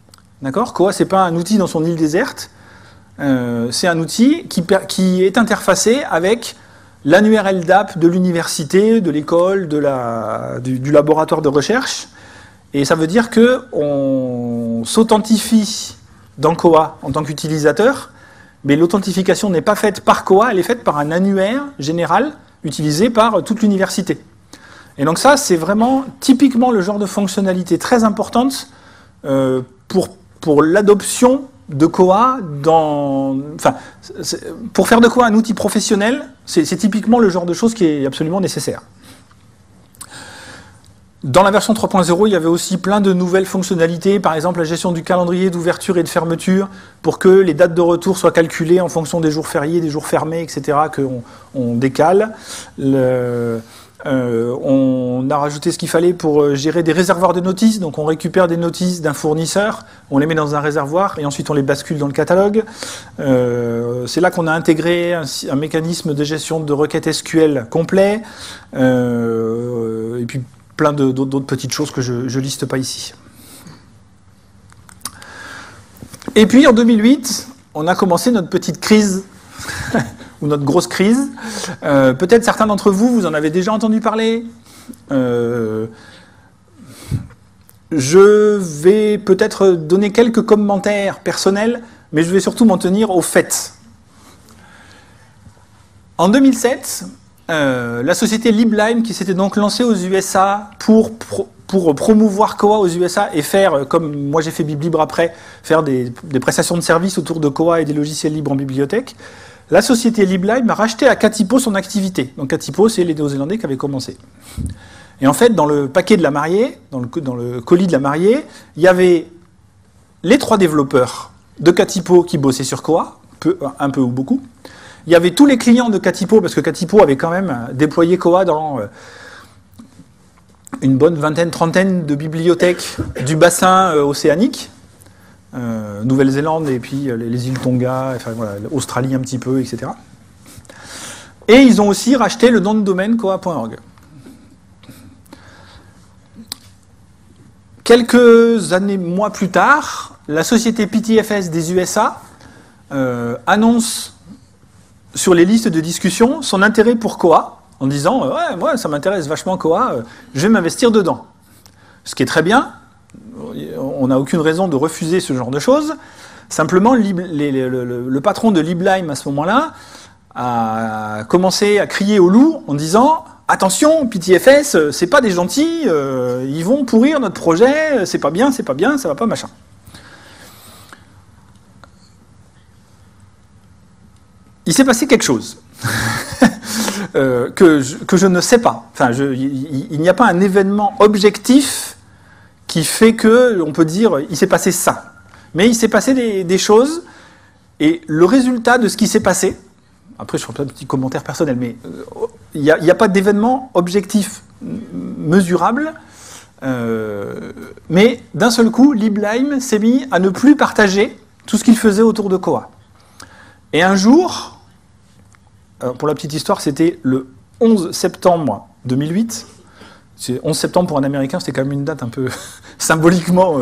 Koha, ce n'est pas un outil dans son île déserte, euh, c'est un outil qui, qui est interfacé avec l'annuaire L D A P de l'université, de l'école, de la, du, du laboratoire de recherche. Et ça veut dire qu'on s'authentifie dans Koha en tant qu'utilisateur, mais l'authentification n'est pas faite par Koha, elle est faite par un annuaire général utilisé par toute l'université. Et donc ça, c'est vraiment typiquement le genre de fonctionnalité très importante euh, pour, pour l'adoption de Koha dans... Enfin, pour faire de Koha un outil professionnel, c'est typiquement le genre de chose qui est absolument nécessaire. Dans la version trois point zéro, il y avait aussi plein de nouvelles fonctionnalités, par exemple la gestion du calendrier d'ouverture et de fermeture, pour que les dates de retour soient calculées en fonction des jours fériés, des jours fermés, et cetera, qu'on on décale. Le, euh, on a rajouté ce qu'il fallait pour gérer des réservoirs de notices, donc on récupère des notices d'un fournisseur, on les met dans un réservoir et ensuite on les bascule dans le catalogue. Euh, c'est là qu'on a intégré un, un mécanisme de gestion de requêtes S Q L complet, euh, et puis plein d'autres petites choses que je ne liste pas ici. Et puis en deux mille huit, on a commencé notre petite crise, ou notre grosse crise. Euh, Peut-être certains d'entre vous, vous en avez déjà entendu parler. Euh, je vais peut-être donner quelques commentaires personnels, mais je vais surtout m'en tenir aux faits. En deux mille sept, Euh, la société Liblime, qui s'était donc lancée aux U S A pour, pro, pour promouvoir Koha aux U S A et faire, comme moi j'ai fait BibLibre après, faire des, des prestations de services autour de Koha et des logiciels libres en bibliothèque, la société Liblime a racheté à Katipo son activité. Donc Katipo, c'est les Néo-Zélandais qui avaient commencé. Et en fait, dans le paquet de la mariée, dans le, dans le colis de la mariée, il y avait les trois développeurs de Katipo qui bossaient sur Koha, peu, un peu ou beaucoup. Il y avait tous les clients de Katipo, parce que Katipo avait quand même déployé Koha dans une bonne vingtaine, trentaine de bibliothèques du bassin océanique, euh, Nouvelle-Zélande et puis les îles Tonga, enfin, voilà, Australie un petit peu, et cetera. Et ils ont aussi racheté le nom de domaine koha point org. Quelques années, mois plus tard, la société P T F S des U S A euh, annonce sur les listes de discussion son intérêt pour Koha, en disant euh, « Ouais, moi, ça m'intéresse vachement Koha, euh, je vais m'investir dedans ». Ce qui est très bien, on n'a aucune raison de refuser ce genre de choses. Simplement, Lib, les, les, le, le patron de Liblime, à ce moment-là, a commencé à crier au loup en disant « Attention, P T F S, c'est pas des gentils, euh, ils vont pourrir notre projet, c'est pas bien, c'est pas bien, ça va pas, machin ». Il s'est passé quelque chose euh, que, je, que je ne sais pas. Enfin, je, il, il n'y a pas un événement objectif qui fait que on peut dire il s'est passé ça. Mais il s'est passé des, des choses et le résultat de ce qui s'est passé. Après, je ferai un petit commentaire personnel, mais euh, il n'y a, a pas d'événement objectif mesurable. Euh, mais d'un seul coup, Liblime s'est mis à ne plus partager tout ce qu'il faisait autour de Koha. Et un jour, alors pour la petite histoire, c'était le onze septembre deux mille huit. C'est onze septembre pour un Américain, c'était quand même une date un peu symboliquement... Euh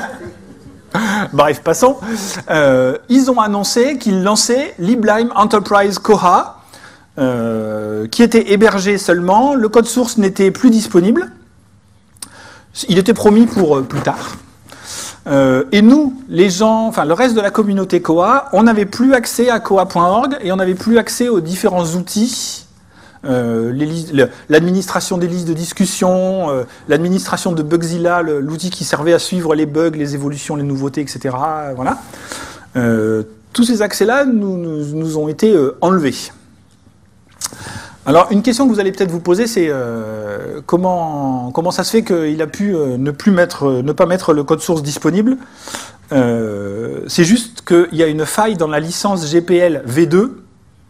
Bref, passons. Euh, ils ont annoncé qu'ils lançaient Liblime Enterprise Koha, euh, qui était hébergé seulement. Le code source n'était plus disponible. Il était promis pour euh, plus tard. Euh, et nous, les gens, enfin le reste de la communauté Koha, on n'avait plus accès à koha point org et on n'avait plus accès aux différents outils, euh, l'administration des listes de discussion, euh, l'administration de Bugzilla, l'outil qui servait à suivre les bugs, les évolutions, les nouveautés, et cetera. Voilà. Euh, tous ces accès-là nous, nous, nous ont été euh, enlevés. Alors, une question que vous allez peut-être vous poser, c'est euh, comment, comment ça se fait qu'il a pu euh, ne, plus mettre, euh, ne pas mettre le code source disponible. euh, C'est juste qu'il y a une faille dans la licence G P L v deux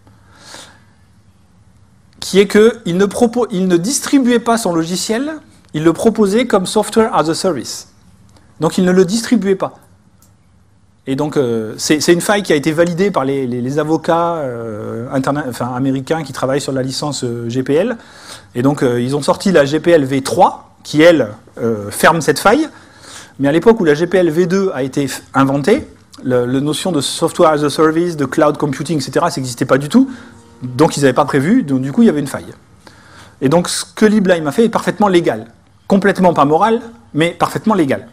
qui est qu'il ne, il ne distribuait pas son logiciel, il le proposait comme software as a service. Donc, il ne le distribuait pas. Et donc, euh, c'est une faille qui a été validée par les, les, les avocats euh, enfin, américains qui travaillent sur la licence euh, G P L. Et donc, euh, ils ont sorti la G P L v trois, qui, elle, euh, ferme cette faille. Mais à l'époque où la G P L v deux a été inventée, la notion de software as a service, de cloud computing, et cetera, ça n'existait pas du tout. Donc, ils n'avaient pas prévu. Donc, du coup, il y avait une faille. Et donc, ce que Liblime a fait est parfaitement légal. Complètement pas moral, mais parfaitement légal.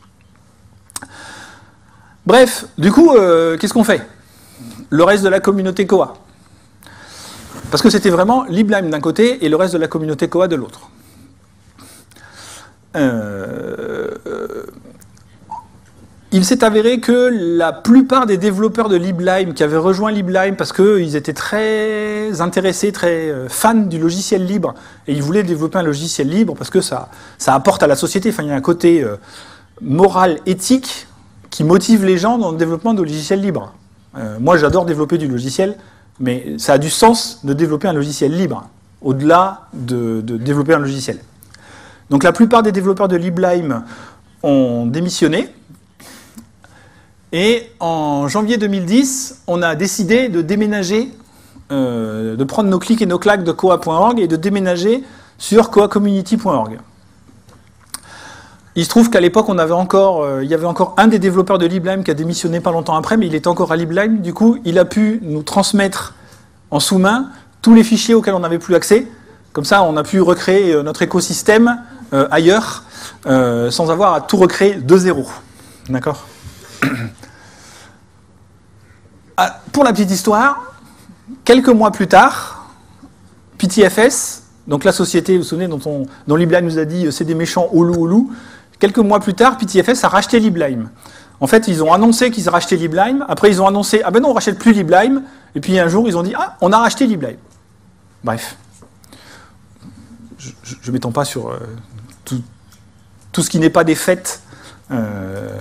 Bref, du coup, euh, qu'est-ce qu'on fait? Le reste de la communauté Koha. Parce que c'était vraiment Liblime d'un côté et le reste de la communauté Koha de l'autre. Euh, il s'est avéré que la plupart des développeurs de LibLime qui avaient rejoint LibLime parce qu'ils étaient très intéressés, très fans du logiciel libre, et ils voulaient développer un logiciel libre parce que ça, ça apporte à la société, enfin, il y a un côté euh, moral, éthique, qui motive les gens dans le développement de logiciels libres. Euh, moi, j'adore développer du logiciel, mais ça a du sens de développer un logiciel libre, au-delà de, de développer un logiciel. Donc la plupart des développeurs de LibLime ont démissionné, et en janvier deux mille dix, on a décidé de déménager, euh, de prendre nos clics et nos claques de koa point org et de déménager sur koa community point org. Il se trouve qu'à l'époque, on avait encore, euh, il y avait encore un des développeurs de LibLime qui a démissionné pas longtemps après, mais il était encore à LibLime. Du coup, il a pu nous transmettre en sous-main tous les fichiers auxquels on n'avait plus accès. Comme ça, on a pu recréer euh, notre écosystème euh, ailleurs, euh, sans avoir à tout recréer de zéro. D'accord ? Ah, pour la petite histoire, quelques mois plus tard, P T F S, donc la société, vous vous souvenez, dont, on, dont LibLime nous a dit c'est des méchants oulou oulou, quelques mois plus tard, P T F S a racheté LibLime. En fait, ils ont annoncé qu'ils ont racheté LibLime, après ils ont annoncé ah ben non, on rachète plus LibLime, et puis un jour ils ont dit ah, on a racheté LibLime. Bref. Je ne m'étends pas sur euh, tout, tout ce qui n'est pas des faits. Euh,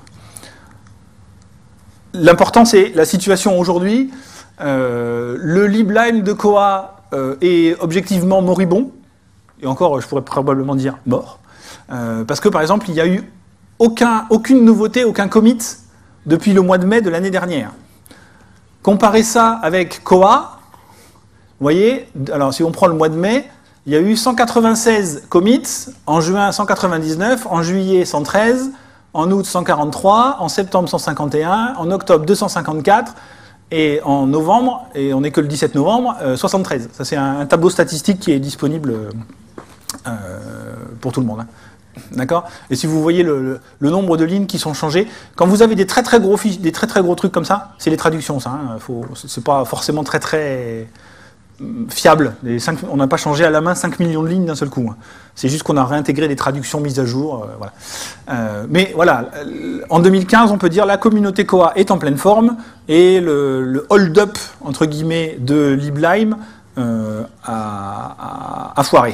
L'important, c'est la situation aujourd'hui. Euh, le LibLime de koa euh, est objectivement moribond, et encore, je pourrais probablement dire mort, euh, parce que, par exemple, il n'y a eu aucun, aucune nouveauté, aucun commit depuis le mois de mai de l'année dernière. Comparez ça avec koa, vous voyez, alors si on prend le mois de mai, il y a eu cent quatre-vingt-seize commits, en juin cent quatre-vingt-dix-neuf, en juillet cent treize, en août cent quarante-trois, en septembre cent cinquante et un, en octobre deux cent cinquante-quatre, et en novembre, et on n'est que le dix-sept novembre, euh, soixante-treize. Ça c'est un, un tableau statistique qui est disponible euh, pour tout le monde. Hein. D'accord ? Et si vous voyez le, le, le nombre de lignes qui sont changées, quand vous avez des très très gros, fiches, des très, très gros trucs comme ça, c'est les traductions, ça. Hein, faut, c'est pas forcément très très fiable. Les cinq, on n'a pas changé à la main cinq millions de lignes d'un seul coup. Hein. C'est juste qu'on a réintégré des traductions mises à jour. Euh, voilà. Euh, mais voilà, en deux mille quinze, on peut dire la communauté koa est en pleine forme et le, le hold-up, entre guillemets, de LibLime euh, a, a, a foiré.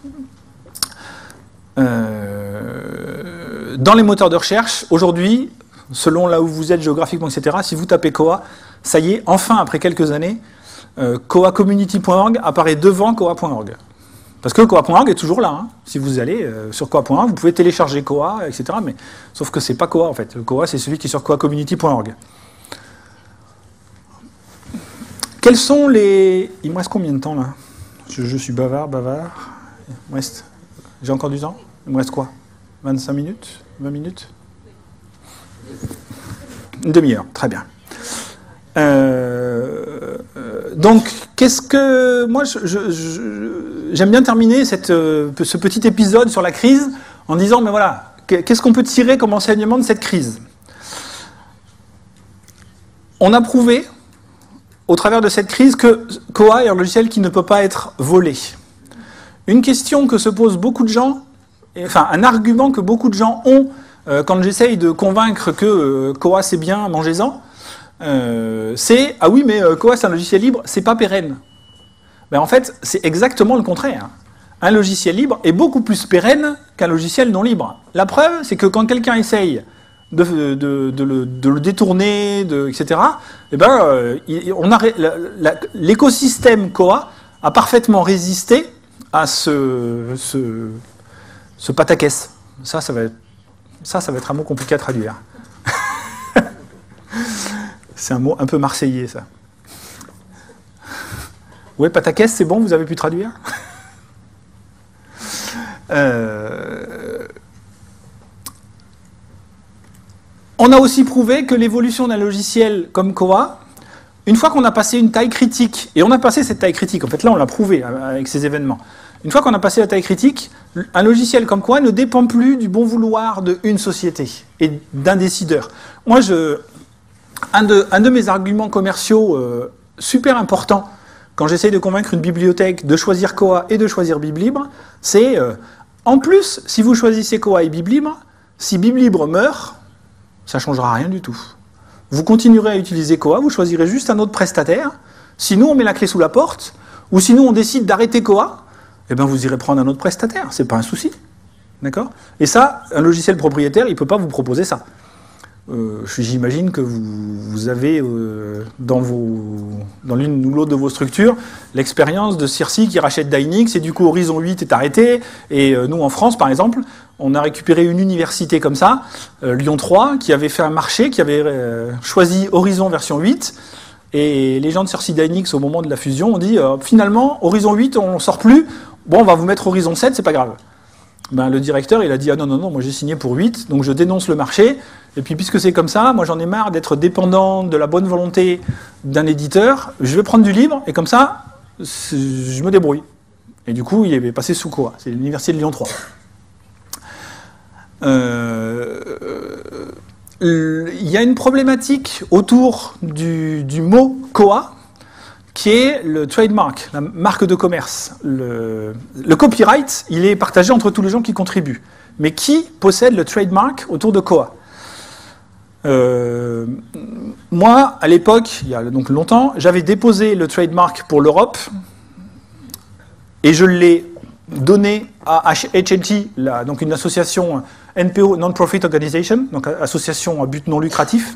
Euh, dans les moteurs de recherche, aujourd'hui, selon là où vous êtes géographiquement, et cetera, si vous tapez koa, ça y est, enfin, après quelques années, euh, koa community point org apparaît devant koa point org. Parce que koa point org est toujours là. Hein. Si vous allez euh, sur koa point org, vous pouvez télécharger koa, et cetera. Mais, sauf que c'est pas koa en fait. Le koa, c'est celui qui est sur koa community point org. Quels sont les... Il me reste combien de temps là ? je, je suis bavard, bavard. Il me reste... J'ai encore du temps ? Il me reste quoi ? vingt-cinq minutes ? vingt minutes ? Une demi-heure, très bien. Euh, euh, donc, qu'est-ce que... Moi, je, je, je, j'aime bien terminer cette, euh, ce petit épisode sur la crise en disant, mais voilà, qu'est-ce qu'on peut tirer comme enseignement de cette crise ? On a prouvé, au travers de cette crise, que koa est un logiciel qui ne peut pas être volé. Une question que se posent beaucoup de gens, enfin, un argument que beaucoup de gens ont euh, quand j'essaye de convaincre que euh, koa c'est bien, mangez-en, Euh, c'est « Ah oui, mais euh, koa, c'est un logiciel libre, c'est pas pérenne. » Ben, en fait, c'est exactement le contraire. Un logiciel libre est beaucoup plus pérenne qu'un logiciel non libre. La preuve, c'est que quand quelqu'un essaye de, de, de, de, le, de le détourner, de, et cetera, eh ben, euh, on a, la, la, l'écosystème koa a parfaitement résisté à ce, ce, ce pataquès. Ça, ça va être, ça, ça va être un mot compliqué à traduire. C'est un mot un peu marseillais, ça. Ouais, pataquès, c'est bon, vous avez pu traduire euh... On a aussi prouvé que l'évolution d'un logiciel comme koa, une fois qu'on a passé une taille critique, et on a passé cette taille critique, en fait là on l'a prouvé avec ces événements, une fois qu'on a passé la taille critique, un logiciel comme koa ne dépend plus du bon vouloir d'une société et d'un décideur. Moi, je... Un de, un de mes arguments commerciaux euh, super importants quand j'essaye de convaincre une bibliothèque de choisir koa et de choisir BibLibre, c'est euh, en plus, si vous choisissez koa et BibLibre, si BibLibre meurt, ça ne changera rien du tout. Vous continuerez à utiliser Koa, vous choisirez juste un autre prestataire. Sinon, on met la clé sous la porte, ou sinon on décide d'arrêter Koa, eh bien vous irez prendre un autre prestataire, c'est pas un souci. D'accord ? Et ça, un logiciel propriétaire, il ne peut pas vous proposer ça. Euh, J'imagine que vous, vous avez euh, dans, dans l'une ou l'autre de vos structures l'expérience de Circi qui rachète Dynix et du coup Horizon huit est arrêté. Et euh, nous en France par exemple, on a récupéré une université comme ça, euh, Lyon trois, qui avait fait un marché, qui avait euh, choisi Horizon version huit. Et les gens de Circi Dynix au moment de la fusion ont dit euh, finalement Horizon huit on ne sort plus, bon on va vous mettre Horizon sept, c'est pas grave. Ben, le directeur, il a dit « Ah non, non, non, moi j'ai signé pour huit, donc je dénonce le marché. Et puis puisque c'est comme ça, moi j'en ai marre d'être dépendant de la bonne volonté d'un éditeur. Je vais prendre du libre, et comme ça, je me débrouille. » Et du coup, il est passé sous Koa. C'est l'université de Lyon trois. Euh, il y a une problématique autour du, du mot Koa, qui est le trademark, la marque de commerce. Le, le copyright, il est partagé entre tous les gens qui contribuent. Mais qui possède le trademark autour de Koa ? euh, Moi, à l'époque, il y a donc longtemps, j'avais déposé le trademark pour l'Europe et je l'ai donné à H L T, la, donc une association N P O, Non-Profit Organization, donc association à but non lucratif.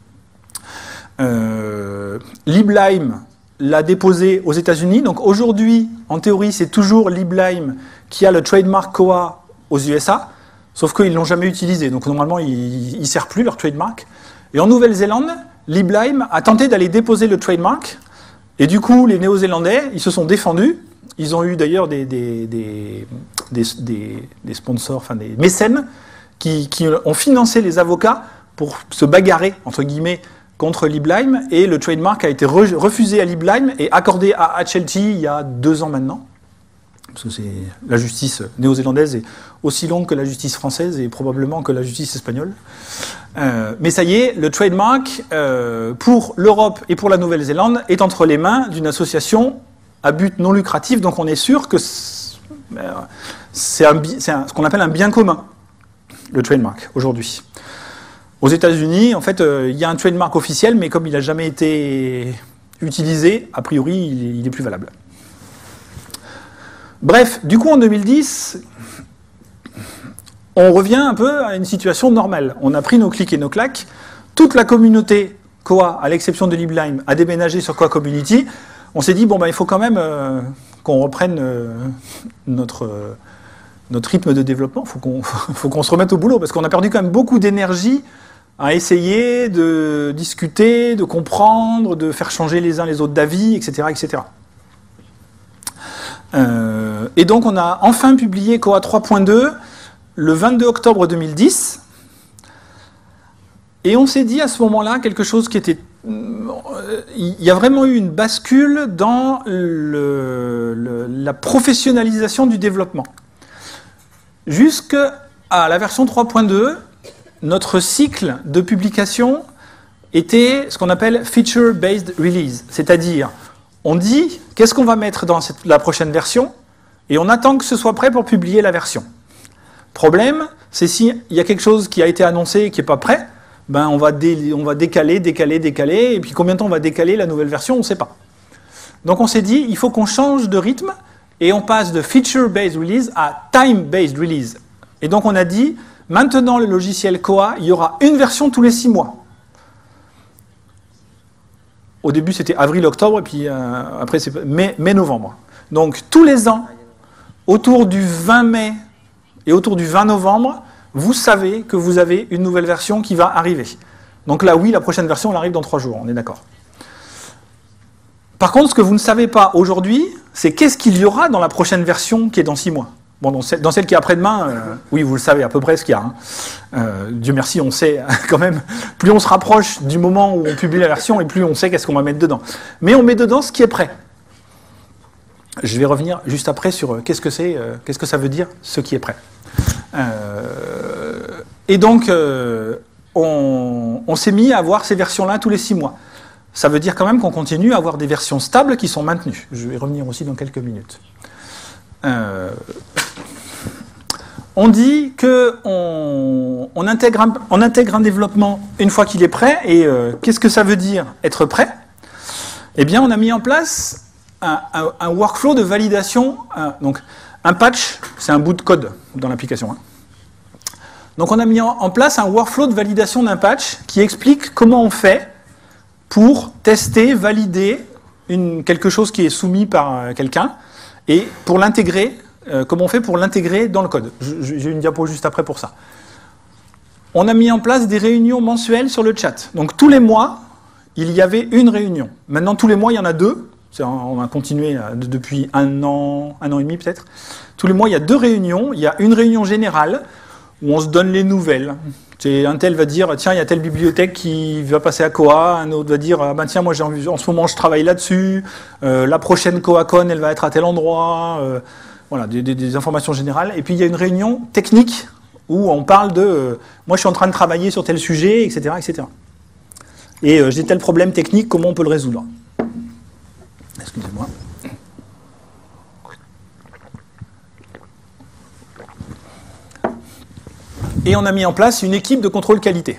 Euh, LibLime l'a déposé aux États-Unis. Donc aujourd'hui, en théorie, c'est toujours LibLime qui a le trademark Koa aux U S A, sauf qu'ils ne l'ont jamais utilisé. Donc normalement, ils ne servent plus leur trademark. Et en Nouvelle-Zélande, LibLime a tenté d'aller déposer le trademark. Et du coup, les Néo-Zélandais, ils se sont défendus. Ils ont eu d'ailleurs des, des, des, des, des, des sponsors, enfin des mécènes, qui, qui ont financé les avocats pour se bagarrer, entre guillemets, contre LibLime, et le trademark a été refusé à LibLime et accordé à H L T il y a deux ans maintenant. Parce que c'est la justice néo-zélandaise est aussi longue que la justice française et probablement que la justice espagnole. Euh, mais ça y est, le trademark euh, pour l'Europe et pour la Nouvelle-Zélande est entre les mains d'une association à but non lucratif, donc on est sûr que c'est un, un, ce qu'on appelle un bien commun, le trademark, aujourd'hui. Aux États-Unis, en fait, euh, il y a un trademark officiel, mais comme il n'a jamais été utilisé, a priori, il, il est plus valable. Bref, du coup, en deux mille dix, on revient un peu à une situation normale. On a pris nos clics et nos claques. Toute la communauté Koa, à l'exception de LibLime, a déménagé sur Koa Community. On s'est dit, bon, ben, il faut quand même euh, qu'on reprenne euh, notre, euh, notre rythme de développement. Il faut qu'on faut qu'on se remette au boulot, parce qu'on a perdu quand même beaucoup d'énergie à essayer de discuter, de comprendre, de faire changer les uns les autres d'avis, et cetera, et cetera. Euh, et donc, on a enfin publié Koa trois point deux le vingt-deux octobre deux mille dix. Et on s'est dit à ce moment-là quelque chose qui était... Il y a vraiment eu une bascule dans le, le, la professionnalisation du développement. Jusqu'à la version trois point deux, notre cycle de publication était ce qu'on appelle Feature-Based Release. C'est-à-dire, on dit qu'est-ce qu'on va mettre dans cette, la prochaine version, et on attend que ce soit prêt pour publier la version. Problème, c'est s'il y a quelque chose qui a été annoncé et qui n'est pas prêt, ben on, va dé, on va décaler, décaler, décaler, et puis combien de temps on va décaler la nouvelle version, on ne sait pas. Donc on s'est dit, il faut qu'on change de rythme, et on passe de Feature-Based Release à Time-Based Release. Et donc on a dit, maintenant le logiciel Koa, il y aura une version tous les six mois. Au début c'était avril-octobre, et puis euh, après c'est mai-novembre. Donc tous les ans, autour du vingt mai et autour du vingt novembre, vous savez que vous avez une nouvelle version qui va arriver. Donc là, oui, la prochaine version, elle arrive dans trois jours, on est d'accord. Par contre, ce que vous ne savez pas aujourd'hui, c'est qu'est-ce qu'il y aura dans la prochaine version qui est dans six mois. Bon, dans celle, dans celle qui est après-demain, euh, oui, vous le savez à peu près ce qu'il y a. Hein. Euh, Dieu merci, on sait quand même, plus on se rapproche du moment où on publie la version, et plus on sait qu'est-ce qu'on va mettre dedans. Mais on met dedans ce qui est prêt. Je vais revenir juste après sur euh, qu'est-ce que c'est, euh, qu'est-ce que ça veut dire, ce qui est prêt. Euh, et donc, euh, on, on s'est mis à avoir ces versions-là tous les six mois. Ça veut dire quand même qu'on continue à avoir des versions stables qui sont maintenues. Je vais revenir aussi dans quelques minutes. Euh, On dit qu'on on intègre, un, on intègre un développement une fois qu'il est prêt, et euh, qu'est-ce que ça veut dire être prêt? Eh bien, on a mis en place un, un, un workflow de validation. Un, donc, un patch, c'est un bout de code dans l'application. Hein. Donc, on a mis en, en place un workflow de validation d'un patch qui explique comment on fait pour tester, valider une, quelque chose qui est soumis par euh, quelqu'un, et pour l'intégrer. Euh, comment on fait pour l'intégrer dans le code. J'ai une diapo juste après pour ça. On a mis en place des réunions mensuelles sur le chat. Donc tous les mois, il y avait une réunion. Maintenant, tous les mois, il y en a deux. On a continué depuis un an, un an et demi peut-être. Tous les mois, il y a deux réunions. Il y a une réunion générale où on se donne les nouvelles. Un tel va dire, tiens, il y a telle bibliothèque qui va passer à Koha. Un autre va dire, ah, ben, tiens, moi, j'ai envie, en ce moment, je travaille là-dessus. Euh, la prochaine KohaCon, elle va être à tel endroit. Euh, Voilà, des, des, des informations générales. Et puis il y a une réunion technique où on parle de euh, moi je suis en train de travailler sur tel sujet, et cetera et cetera. Et euh, j'ai tel problème technique, comment on peut le résoudre? Excusez-moi. Et on a mis en place une équipe de contrôle qualité.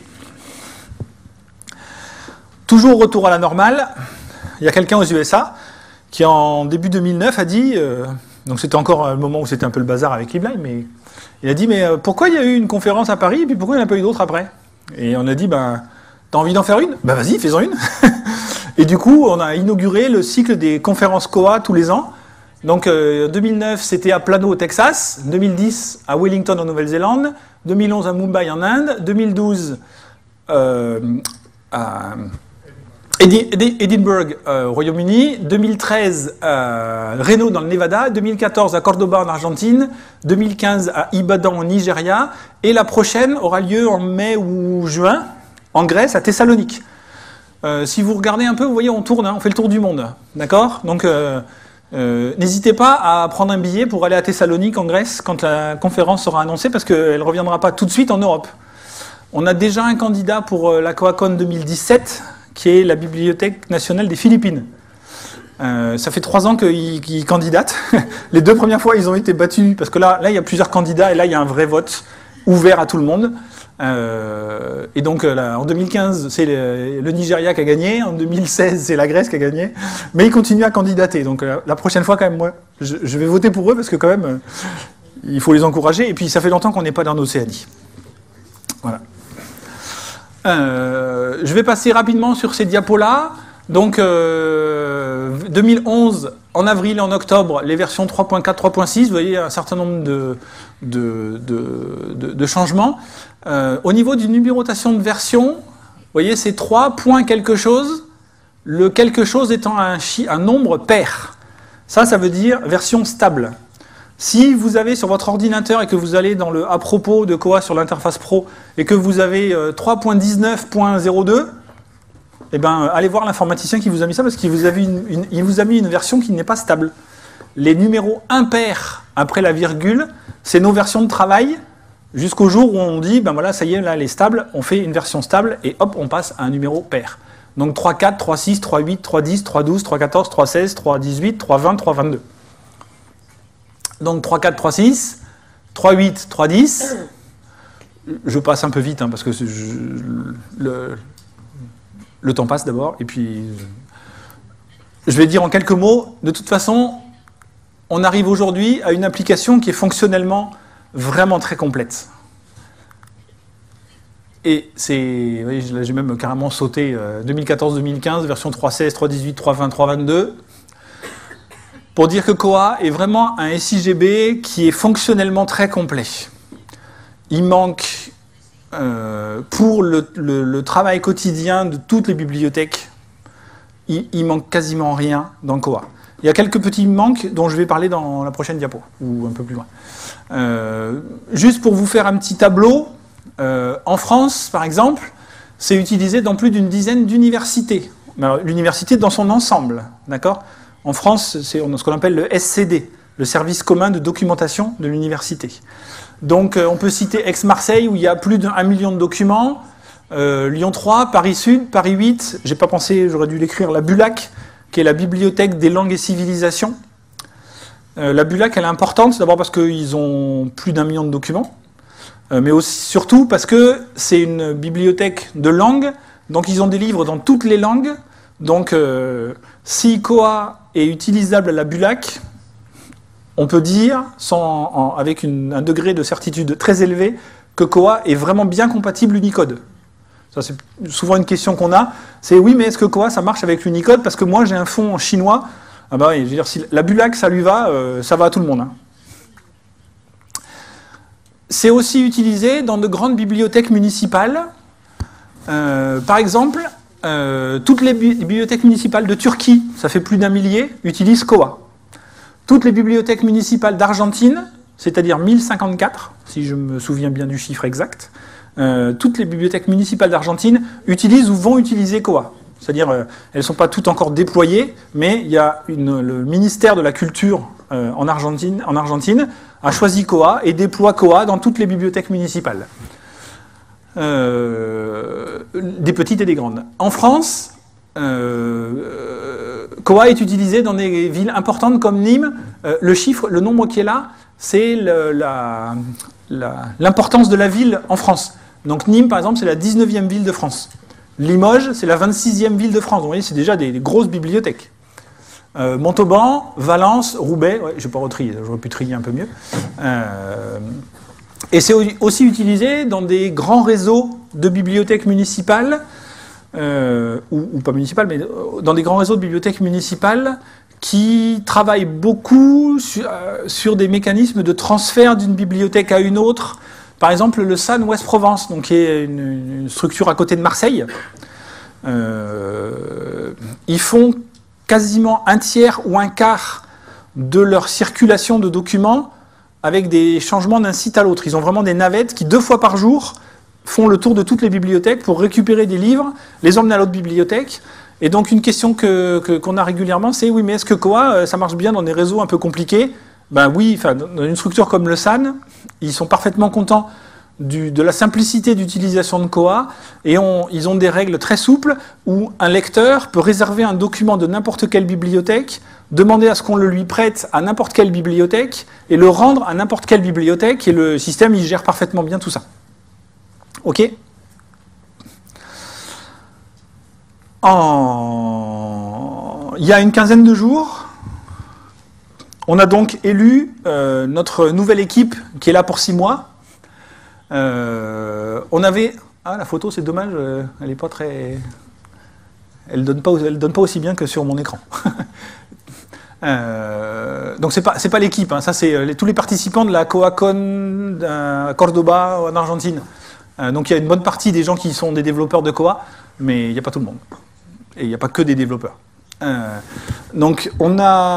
Toujours retour à la normale, il y a quelqu'un aux U S A qui en début deux mille neuf a dit... Euh, Donc c'était encore le moment où c'était un peu le bazar avec Liblime, mais il a dit, mais pourquoi il y a eu une conférence à Paris, et puis pourquoi il n'y en a pas eu d'autres après? Et on a dit, ben, t'as envie d'en faire une? Ben vas-y, fais-en une. Et du coup, on a inauguré le cycle des conférences Koha tous les ans. Donc euh, deux mille neuf, c'était à Plano au Texas, deux mille dix à Wellington en Nouvelle-Zélande, deux mille onze à Mumbai en Inde, deux mille douze euh, à... Edinburgh euh, au Royaume-Uni, deux mille treize à Reno dans le Nevada, deux mille quatorze à Cordoba en Argentine, deux mille quinze à Ibadan au Nigeria, et la prochaine aura lieu en mai ou juin en Grèce, à Thessalonique. Euh, si vous regardez un peu, vous voyez, on tourne, hein, on fait le tour du monde, d'accord? Donc, euh, euh, n'hésitez pas à prendre un billet pour aller à Thessalonique en Grèce quand la conférence sera annoncée, parce qu'elle ne reviendra pas tout de suite en Europe. On a déjà un candidat pour la KohaCon deux mille dix-sept, qui est la Bibliothèque nationale des Philippines. Euh, ça fait trois ans qu'ils qu'ils candidatent. Les deux premières fois, ils ont été battus, parce que là, là, il y a plusieurs candidats, et là, il y a un vrai vote ouvert à tout le monde. Euh, et donc, là, en deux mille quinze, c'est le, le Nigeria qui a gagné, en deux mille seize, c'est la Grèce qui a gagné, mais ils continuent à candidater. Donc, la, la prochaine fois, quand même, moi, je, je vais voter pour eux, parce que quand même, euh, il faut les encourager, et puis ça fait longtemps qu'on n'est pas dans l'Océanie. Voilà. Euh, je vais passer rapidement sur ces diapos-là. Donc, euh, deux mille onze, en avril et en octobre, les versions trois point quatre, trois point six, vous voyez un certain nombre de, de, de, de, de changements. Euh, au niveau d'une numérotation de version, vous voyez, c'est trois points quelque chose, le quelque chose étant un, chi, un nombre pair. Ça, ça veut dire version stable. Si vous avez sur votre ordinateur et que vous allez dans le à propos de Koha sur l'interface pro et que vous avez euh, trois point dix-neuf point zéro deux, eh ben, allez voir l'informaticien qui vous a mis ça parce qu'il vous, vous a mis une version qui n'est pas stable. Les numéros impairs après la virgule, c'est nos versions de travail jusqu'au jour où on dit, ben voilà, ça y est, là, elle est stable, on fait une version stable et hop, on passe à un numéro pair. Donc trois quatre, trois six, trois huit, trois dix, trois douze, trois quatorze, trois seize, trois dix-huit, trois vingt, trois vingt-deux. Donc trois quatre, trois six, trois huit, trois dix. Je passe un peu vite hein, parce que je, le, le temps passe d'abord. Et puis, je vais dire en quelques mots, de toute façon, on arrive aujourd'hui à une application qui est fonctionnellement vraiment très complète. Et c'est, vous voyez, j'ai même carrément sauté euh, deux mille quatorze deux mille quinze, version trois seize, trois dix-huit, trois vingt, trois vingt-deux. Pour dire que Koha est vraiment un S I G B qui est fonctionnellement très complet. Il manque, euh, pour le, le, le travail quotidien de toutes les bibliothèques, il, il manque quasiment rien dans Koha. Il y a quelques petits manques dont je vais parler dans la prochaine diapo, ou un peu plus loin. Euh, juste pour vous faire un petit tableau, euh, en France, par exemple, c'est utilisé dans plus d'une dizaine d'universités. L'université dans son ensemble, d'accord ? En France, c'est ce qu'on appelle le S C D, le service commun de documentation de l'université. Donc, on peut citer Aix-Marseille, où il y a plus d'un million de documents, euh, Lyon trois, Paris Sud, Paris huit, j'ai pas pensé, j'aurais dû l'écrire, la Bulac, qui est la Bibliothèque des langues et civilisations. Euh, la BULAC, elle est importante, d'abord parce qu'ils ont plus d'un million de documents, euh, mais aussi, surtout parce que c'est une bibliothèque de langue, donc ils ont des livres dans toutes les langues. Donc, euh, si Koha est utilisable à la BULAC, on peut dire, sans, en, avec une, un degré de certitude très élevé, que Koha est vraiment bien compatible Unicode. Ça, c'est souvent une question qu'on a. C'est oui, mais est-ce que Koha, ça marche avec l'Unicode? Parce que moi, j'ai un fond en chinois. Ah bah oui, je veux dire, si la BULAC, ça lui va, euh, ça va à tout le monde. Hein. C'est aussi utilisé dans de grandes bibliothèques municipales. Euh, par exemple, euh, toutes les bi bibliothèques municipales de Turquie, ça fait plus d'un millier, utilisent Koha. Toutes les bibliothèques municipales d'Argentine, c'est-à-dire mille cinquante-quatre, si je me souviens bien du chiffre exact, euh, toutes les bibliothèques municipales d'Argentine utilisent ou vont utiliser Koha. C'est-à-dire, euh, elles ne sont pas toutes encore déployées, mais il y a une, le ministère de la Culture euh, en, Argentine, en Argentine a choisi Koha et déploie Koha dans toutes les bibliothèques municipales. Euh, des petites et des grandes. En France, euh, Koha est utilisé dans des villes importantes comme Nîmes. Euh, le chiffre, le nombre qui est là, c'est l'importance de la ville en France. Donc Nîmes, par exemple, c'est la dix-neuvième ville de France. Limoges, c'est la vingt-sixième ville de France. Vous voyez, c'est déjà des, des grosses bibliothèques. Euh, Montauban, Valence, Roubaix, ouais, je n'ai pas retrié, j'aurais pu trier un peu mieux. Euh, et c'est aussi utilisé dans des grands réseaux de bibliothèques municipales, euh, ou, ou pas municipales, mais dans des grands réseaux de bibliothèques municipales qui travaillent beaucoup sur, euh, sur des mécanismes de transfert d'une bibliothèque à une autre. Par exemple, le S A N Ouest-Provence, donc, qui est une, une structure à côté de Marseille. Euh, ils font quasiment un tiers ou un quart de leur circulation de documents avec des changements d'un site à l'autre. Ils ont vraiment des navettes qui, deux fois par jour, font le tour de toutes les bibliothèques pour récupérer des livres, les emmener à l'autre bibliothèque. Et donc, une question que, que, qu'on a régulièrement, c'est oui, mais est-ce que Koha, ça marche bien dans des réseaux un peu compliqués? Ben oui, enfin, dans une structure comme le S A N, ils sont parfaitement contents du, de la simplicité d'utilisation de Koha, et on, ils ont des règles très souples où un lecteur peut réserver un document de n'importe quelle bibliothèque, demander à ce qu'on le lui prête à n'importe quelle bibliothèque, et le rendre à n'importe quelle bibliothèque, et le système, il gère parfaitement bien tout ça. OK ? En... Il y a une quinzaine de jours, on a donc élu euh, notre nouvelle équipe qui est là pour six mois. Euh, on avait... Ah, la photo, c'est dommage, euh, elle n'est pas très... Elle ne donne pas, elle donne pas aussi bien que sur mon écran. euh, donc, ce n'est pas, c'est pas l'équipe, hein, ça, c'est les, tous les participants de la KohaCon à Cordoba, en Argentine. Euh, donc, il y a une bonne partie des gens qui sont des développeurs de Koha, mais il n'y a pas tout le monde. Et il n'y a pas que des développeurs. Euh, donc, on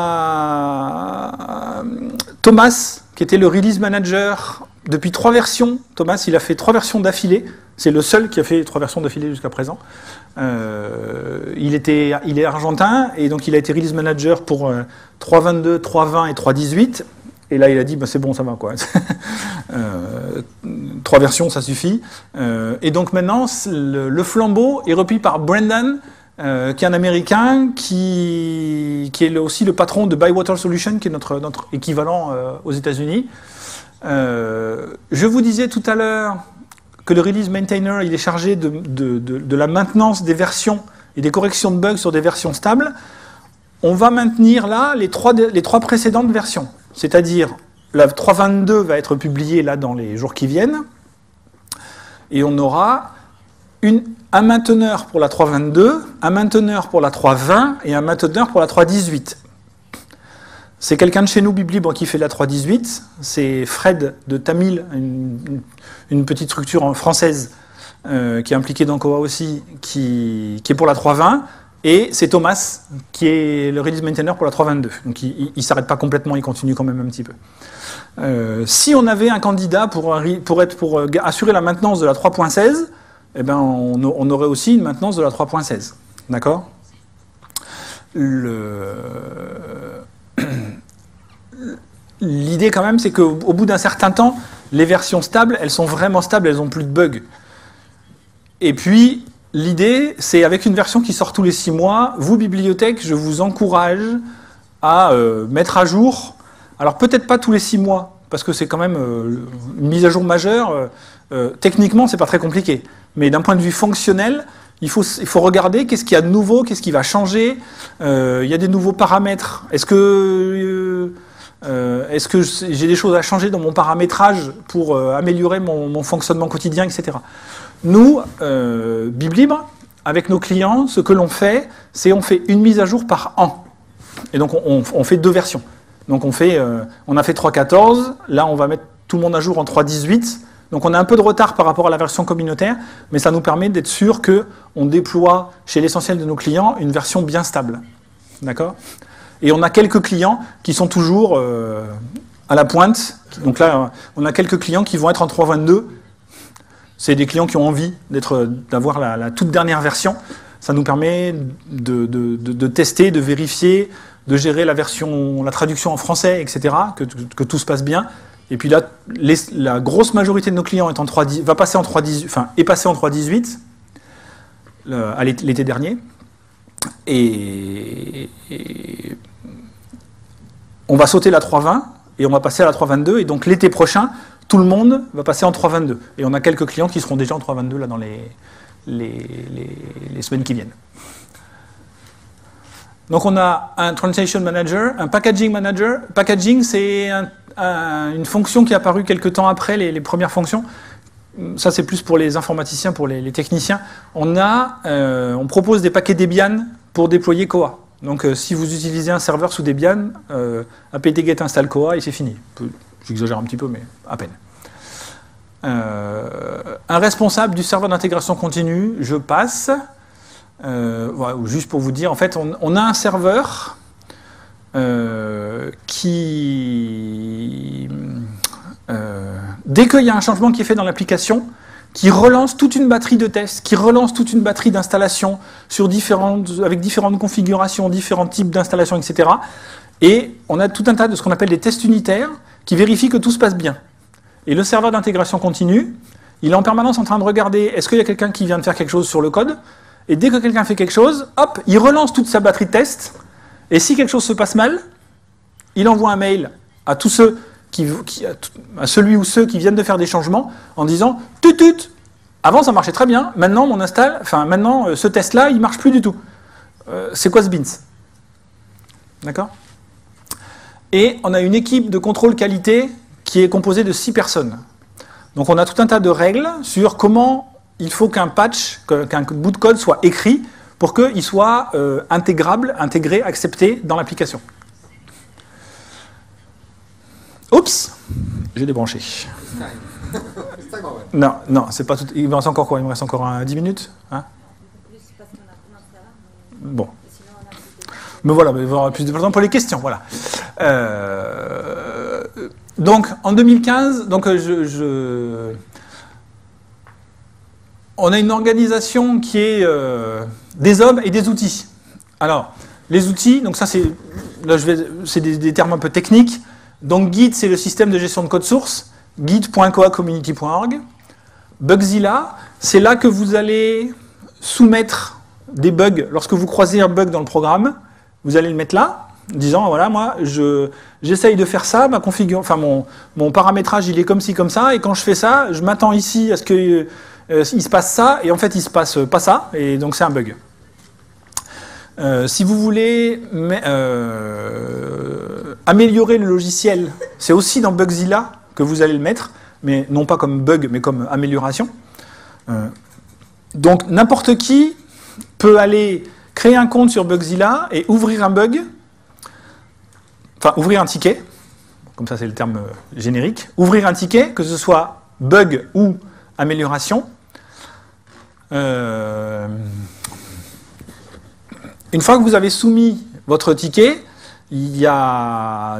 a Thomas, qui était le release manager depuis trois versions. Thomas, il a fait trois versions d'affilée. C'est le seul qui a fait trois versions d'affilée jusqu'à présent. Euh, il, était, il est argentin, et donc il a été release manager pour euh, trois point vingt-deux, trois point vingt et trois point dix-huit. Et là, il a dit, bah, c'est bon, ça va, quoi. euh, trois versions, ça suffit. Euh, et donc maintenant, le, le flambeau est repris par Brendan, Euh, qui est un Américain, qui, qui est aussi le patron de Bywater Solutions, qui est notre, notre équivalent euh, aux États-Unis. Euh, je vous disais tout à l'heure que le release maintainer, il est chargé de, de, de, de la maintenance des versions et des corrections de bugs sur des versions stables. On va maintenir là les trois, les trois précédentes versions, c'est-à-dire la trois point vingt-deux va être publiée là dans les jours qui viennent, et on aura Une, un mainteneur pour la trois point vingt-deux, un mainteneur pour la trois point vingt et un mainteneur pour la trois point dix-huit. C'est quelqu'un de chez nous, Biblibre, qui fait la trois point dix-huit. C'est Fred de Tamil, une, une petite structure française euh, qui est impliquée dans Koha aussi, qui, qui est pour la trois point vingt. Et c'est Thomas, qui est le release maintainer pour la trois point vingt-deux. Donc il ne s'arrête pas complètement, il continue quand même un petit peu. Euh, si on avait un candidat pour, pour, être, pour assurer la maintenance de la trois point seize, eh ben, on, on aurait aussi une maintenance de la trois point seize. D'accord ? L'idée, quand même, c'est qu'au au bout d'un certain temps, les versions stables, elles sont vraiment stables, elles n'ont plus de bugs. Et puis, l'idée, c'est avec une version qui sort tous les six mois, vous, bibliothèque, je vous encourage à euh, mettre à jour Alors peut-être pas tous les six mois, parce que c'est quand même euh, une mise à jour majeure. Euh, euh, techniquement, c'est pas très compliqué. Mais d'un point de vue fonctionnel, il faut, il faut regarder qu'est-ce qu'il y a de nouveau, qu'est-ce qui va changer. Euh, il y a des nouveaux paramètres. Est-ce que, euh, est-ce que j'ai des choses à changer dans mon paramétrage pour euh, améliorer mon, mon fonctionnement quotidien, et cetera. Nous, euh, BibLibre, avec nos clients, ce que l'on fait, c'est on fait une mise à jour par an. Et donc, on, on fait deux versions. Donc, on, fait, euh, on a fait trois point quatorze. Là, on va mettre tout le monde à jour en trois point dix-huit. Donc, on a un peu de retard par rapport à la version communautaire, mais ça nous permet d'être sûr qu'on déploie chez l'essentiel de nos clients une version bien stable. D'accord ? Et on a quelques clients qui sont toujours euh, à la pointe. Donc là, on a quelques clients qui vont être en trois point vingt-deux. C'est des clients qui ont envie d'être, d'avoir la, la toute dernière version. Ça nous permet de, de, de, de tester, de vérifier, de gérer la version, la traduction en français, et cetera, que, que tout se passe bien. Et puis là, les, la grosse majorité de nos clients est en trois, va passer en trois point dix-huit, enfin, est passé en trois point dix-huit le, à l'été dernier. Et, et on va sauter la trois point vingt et on va passer à la trois point vingt-deux. Et donc l'été prochain, tout le monde va passer en trois point vingt-deux. Et on a quelques clients qui seront déjà en trois point vingt-deux là, dans les, les, les, les semaines qui viennent. Donc on a un Translation Manager, un Packaging Manager. Packaging, c'est un, un, une fonction qui est apparue quelques temps après les, les premières fonctions. Ça, c'est plus pour les informaticiens, pour les, les techniciens. On, a, euh, on propose des paquets Debian pour déployer Koha. Donc euh, si vous utilisez un serveur sous Debian, euh, apt-get install Koha et c'est fini. J'exagère un petit peu, mais à peine. Euh, un responsable du serveur d'intégration continue, je passe. Euh, voilà, juste pour vous dire, en fait, on, on a un serveur euh, qui, euh, dès qu'il y a un changement qui est fait dans l'application, qui relance toute une batterie de tests, qui relance toute une batterie d'installation sur différentes, avec différentes configurations, différents types d'installations, et cetera. Et on a tout un tas de ce qu'on appelle des tests unitaires qui vérifient que tout se passe bien. Et le serveur d'intégration continue, il est en permanence en train de regarder est-ce qu'il y a quelqu'un qui vient de faire quelque chose sur le code. Et dès que quelqu'un fait quelque chose, hop, il relance toute sa batterie de tests. Et si quelque chose se passe mal, il envoie un mail à tous ceux qui, qui à celui ou ceux qui viennent de faire des changements en disant tut tut. Avant ça marchait très bien, maintenant mon install, enfin maintenant ce test-là, il marche plus du tout. Euh, c'est quoi ce beans? D'accord? Et on a une équipe de contrôle qualité qui est composée de six personnes. Donc on a tout un tas de règles sur comment il faut qu'un patch, qu'un bout de code soit écrit pour qu'il soit euh, intégrable, intégré, accepté dans l'application. Oups, j'ai débranché. Non, non, c'est pas tout. Il me reste encore quoi? Il me reste encore un, dix minutes, hein? Bon. Mais voilà, mais il va y avoir plus de temps pour les questions, voilà. Euh, donc, en deux mille quinze, donc je, je on a une organisation qui est euh, des hommes et des outils. Alors, les outils, donc ça c'est, là je vais, c'est des, des termes un peu techniques. Donc Git, c'est le système de gestion de code source, git point koha community point org. Bugzilla, c'est là que vous allez soumettre des bugs. Lorsque vous croisez un bug dans le programme, vous allez le mettre là, en disant voilà, moi je, j'essaye de faire ça, ma configuration, enfin mon, mon paramétrage il est comme ci, comme ça, et quand je fais ça, je m'attends ici à ce que Euh, il se passe ça, et en fait il se passe pas ça, et donc c'est un bug. Euh, si vous voulez mais, euh, améliorer le logiciel, c'est aussi dans Bugzilla que vous allez le mettre, mais non pas comme bug, mais comme amélioration. Euh, donc n'importe qui peut aller créer un compte sur Bugzilla et ouvrir un bug, enfin ouvrir un ticket, comme ça c'est le terme générique, ouvrir un ticket, que ce soit bug ou amélioration. Euh, une fois que vous avez soumis votre ticket, il y a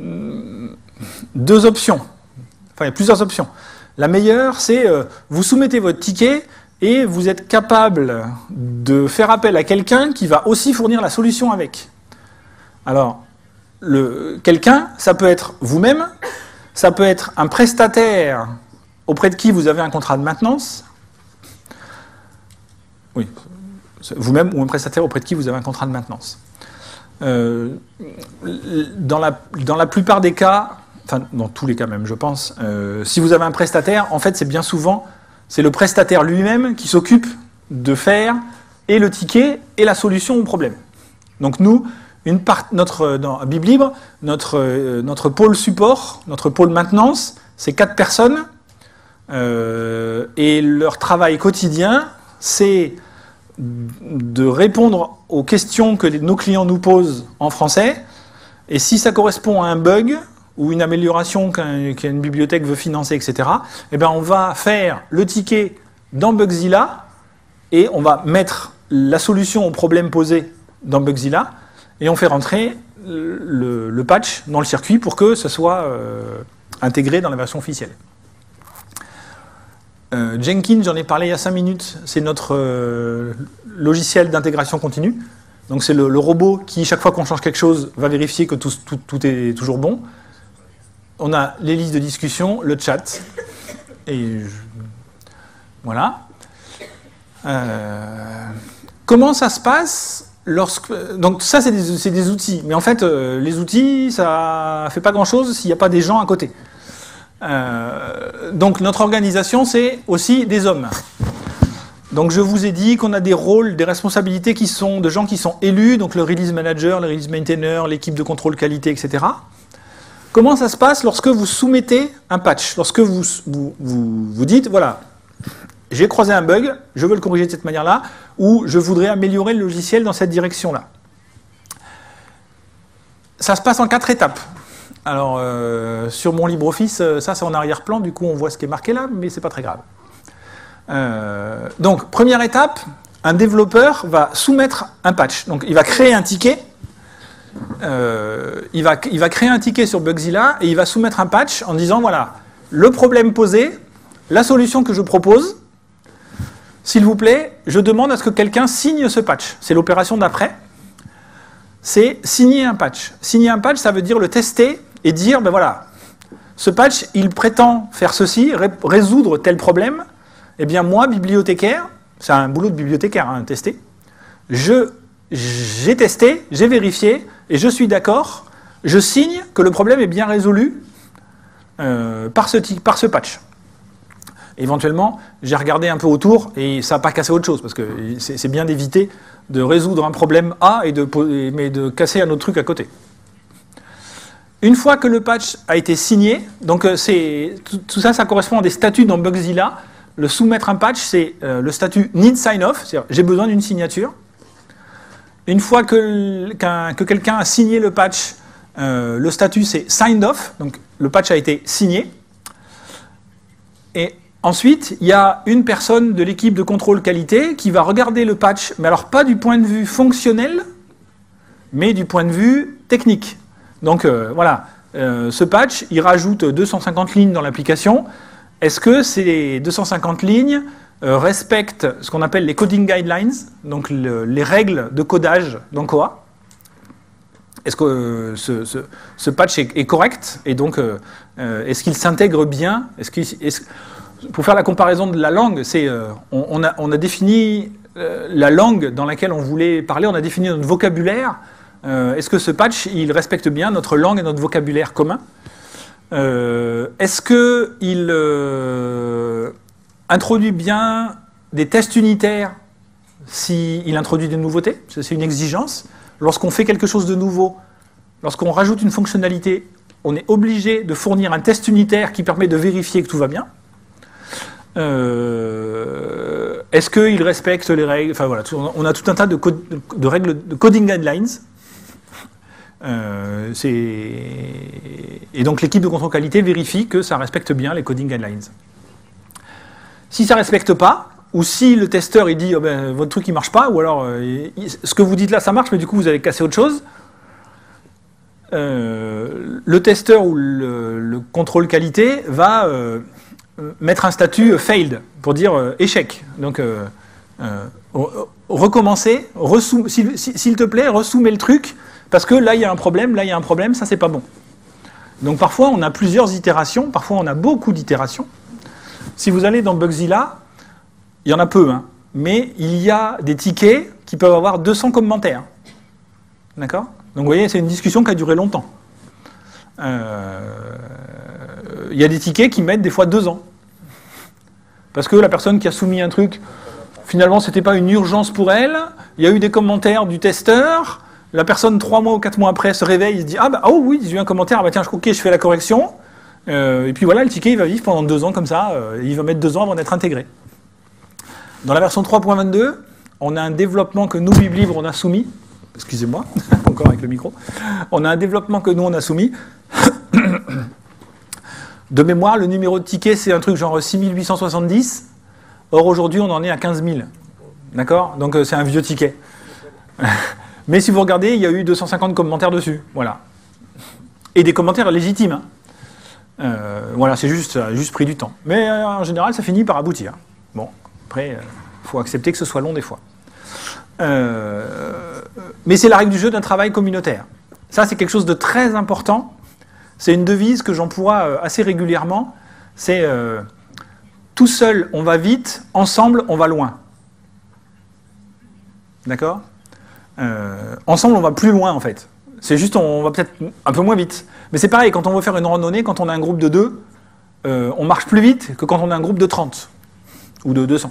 deux options. Enfin, il y a plusieurs options. La meilleure, c'est euh, vous soumettez votre ticket et vous êtes capable de faire appel à quelqu'un qui va aussi fournir la solution avec. Alors, le, quelqu'un, ça peut être vous-même, ça peut être un prestataire auprès de qui vous avez un contrat de maintenance. Oui, vous-même ou un prestataire auprès de qui vous avez un contrat de maintenance. Euh, dans, la, dans la plupart des cas, enfin dans tous les cas même je pense, euh, si vous avez un prestataire, en fait c'est bien souvent, c'est le prestataire lui-même qui s'occupe de faire et le ticket et la solution au problème. Donc nous, une part, notre, dans BibLibre, notre, euh, notre pôle support, notre pôle maintenance, c'est quatre personnes, euh, et leur travail quotidien, c'est de répondre aux questions que les, nos clients nous posent en français, et si ça correspond à un bug ou une amélioration qu'un, qu'une bibliothèque veut financer, et cetera, eh bien on va faire le ticket dans Bugzilla, et on va mettre la solution au problème posé dans Bugzilla, et on fait rentrer le, le, le patch dans le circuit pour que ce soit euh, intégré dans la version officielle. Euh, Jenkins, j'en ai parlé il y a cinq minutes, c'est notre euh, logiciel d'intégration continue. Donc c'est le, le robot qui, chaque fois qu'on change quelque chose, va vérifier que tout, tout, tout est toujours bon. On a les listes de discussion, le chat, et je... voilà. Euh... Comment ça se passe lorsque... Donc ça, c'est des, c'est des outils. Mais en fait, euh, les outils, ça ne fait pas grand-chose s'il n'y a pas des gens à côté. Euh, donc notre organisation, c'est aussi des hommes. Donc je vous ai dit qu'on a des rôles, des responsabilités qui sont de gens qui sont élus, donc le release manager, le release maintainer, l'équipe de contrôle qualité, et cetera. Comment ça se passe lorsque vous soumettez un patch? Lorsque vous, vous, vous, vous dites, voilà, j'ai croisé un bug, je veux le corriger de cette manière-là, ou je voudrais améliorer le logiciel dans cette direction-là. Ça se passe en quatre étapes. Alors, euh, sur mon LibreOffice, ça c'est en arrière-plan, du coup on voit ce qui est marqué là, mais c'est pas très grave. Euh, donc, première étape, un développeur va soumettre un patch. Donc, il va créer un ticket, euh, il, va, il va créer un ticket sur Bugzilla et il va soumettre un patch en disant, voilà, le problème posé, la solution que je propose, s'il vous plaît, je demande à ce que quelqu'un signe ce patch. C'est l'opération d'après. C'est signer un patch. Signer un patch, ça veut dire le tester et dire, ben voilà, ce patch, il prétend faire ceci, ré résoudre tel problème. Eh bien, moi, bibliothécaire, c'est un boulot de bibliothécaire, hein, tester, je, j'ai testé, j'ai vérifié, et je suis d'accord, je signe que le problème est bien résolu euh, par, ce, par ce patch. Éventuellement, j'ai regardé un peu autour, et ça n'a pas cassé autre chose, parce que c'est bien d'éviter de résoudre un problème A, et de, mais de casser un autre truc à côté. Une fois que le patch a été signé, donc c'est, tout, tout ça, ça correspond à des statuts dans Bugzilla. Le soumettre un patch, c'est euh, le statut need sign off, c'est-à-dire j'ai besoin d'une signature. Une fois que, qu'un, que quelqu'un a signé le patch, euh, le statut c'est signed off, donc le patch a été signé. Et ensuite, il y a une personne de l'équipe de contrôle qualité qui va regarder le patch, mais alors pas du point de vue fonctionnel, mais du point de vue technique. Donc euh, voilà, euh, ce patch, il rajoute deux cent cinquante lignes dans l'application. Est-ce que ces deux cent cinquante lignes euh, respectent ce qu'on appelle les coding guidelines, donc le, les règles de codage d'Ancoa? Est-ce que euh, ce, ce, ce patch est, est correct? Et donc, euh, euh, est-ce qu'il s'intègre bien? Est-ce qu'il, est-ce, Pour faire la comparaison de la langue, c'est, euh, on, on, a, on a défini euh, la langue dans laquelle on voulait parler, on a défini notre vocabulaire. Euh, est-ce que ce patch, il respecte bien notre langue et notre vocabulaire commun? Euh, Est-ce qu'il euh, introduit bien des tests unitaires s'il introduit des nouveautés? C'est une exigence. Lorsqu'on fait quelque chose de nouveau, lorsqu'on rajoute une fonctionnalité, on est obligé de fournir un test unitaire qui permet de vérifier que tout va bien. Euh, Est-ce qu'il respecte les règles? Enfin voilà, on a tout un tas de, code, de règles de coding guidelines. Euh, et donc l'équipe de contrôle qualité vérifie que ça respecte bien les coding guidelines. Si ça ne respecte pas, ou si le testeur il dit oh ben, votre truc il marche pas, ou alors euh, il, ce que vous dites là ça marche mais du coup vous avez cassé autre chose, euh, le testeur ou le, le contrôle qualité va euh, mettre un statut failed pour dire euh, échec. Donc euh, euh, recommencer, s'il s'il te plaît, ressoumets le truc. Parce que là, il y a un problème, là, il y a un problème, ça, c'est pas bon. Donc, parfois, on a plusieurs itérations, parfois, on a beaucoup d'itérations. Si vous allez dans Bugzilla, il y en a peu, hein, mais il y a des tickets qui peuvent avoir deux cents commentaires. D'accord? Donc vous voyez, c'est une discussion qui a duré longtemps. Euh, Il y a des tickets qui mettent des fois deux ans. Parce que la personne qui a soumis un truc, finalement, ce n'était pas une urgence pour elle. Il y a eu des commentaires du testeur. La personne, trois mois ou quatre mois après, se réveille, il se dit « Ah bah oh oui, j'ai eu un commentaire, ah bah tiens, ok, je fais la correction. Euh, » Et puis voilà, le ticket, il va vivre pendant deux ans comme ça. Euh, il va mettre deux ans avant d'être intégré. Dans la version trois point vingt-deux, on a un développement que nous, Biblibre, on a soumis. Excusez-moi, encore avec le micro. On a un développement que nous, on a soumis. De mémoire, le numéro de ticket, c'est un truc genre six mille huit cent soixante-dix. Or, aujourd'hui, on en est à quinze mille. D'accord? Donc, euh, c'est un vieux ticket. Mais si vous regardez, il y a eu deux cent cinquante commentaires dessus. Voilà. Et des commentaires légitimes. Hein. Euh, voilà, c'est juste, ça a juste pris du temps. Mais euh, en général, ça finit par aboutir. Bon, après, il euh, faut accepter que ce soit long des fois. Euh, mais c'est la règle du jeu d'un travail communautaire. Ça, c'est quelque chose de très important. C'est une devise que j'emploie assez régulièrement. C'est euh, tout seul, on va vite, ensemble, on va loin. D'accord? euh, Ensemble, on va plus loin, en fait. C'est juste, on va peut-être un peu moins vite. Mais c'est pareil, quand on veut faire une randonnée, quand on a un groupe de deux, euh, on marche plus vite que quand on a un groupe de trente ou de deux cents.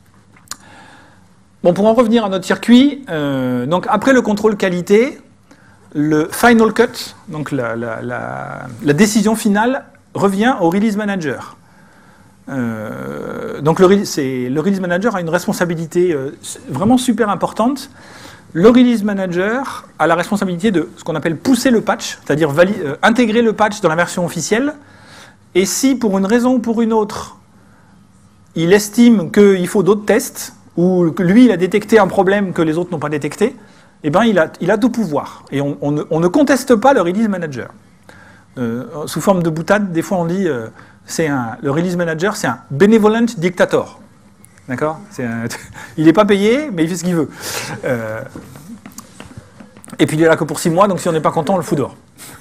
Bon, pour en revenir à notre circuit, euh, donc après le contrôle qualité, le final cut, donc la, la, la, la décision finale, revient au release manager. Euh, donc le, le release manager a une responsabilité euh, vraiment super importante. Le release manager a la responsabilité de ce qu'on appelle pousser le patch, c'est-à-dire euh, intégrer le patch dans la version officielle. Et si pour une raison ou pour une autre, il estime qu'il faut d'autres tests, ou que lui il a détecté un problème que les autres n'ont pas détecté, eh ben, il, a, il a tout pouvoir. Et on, on, ne, on ne conteste pas le release manager. Euh, sous forme de boutade, des fois on dit euh, c'est un, le release manager, c'est un benevolent dictator. D'accord? Il n'est pas payé, mais il fait ce qu'il veut. Euh, et puis il est là que pour six mois, donc si on n'est pas content, on le fout dehors.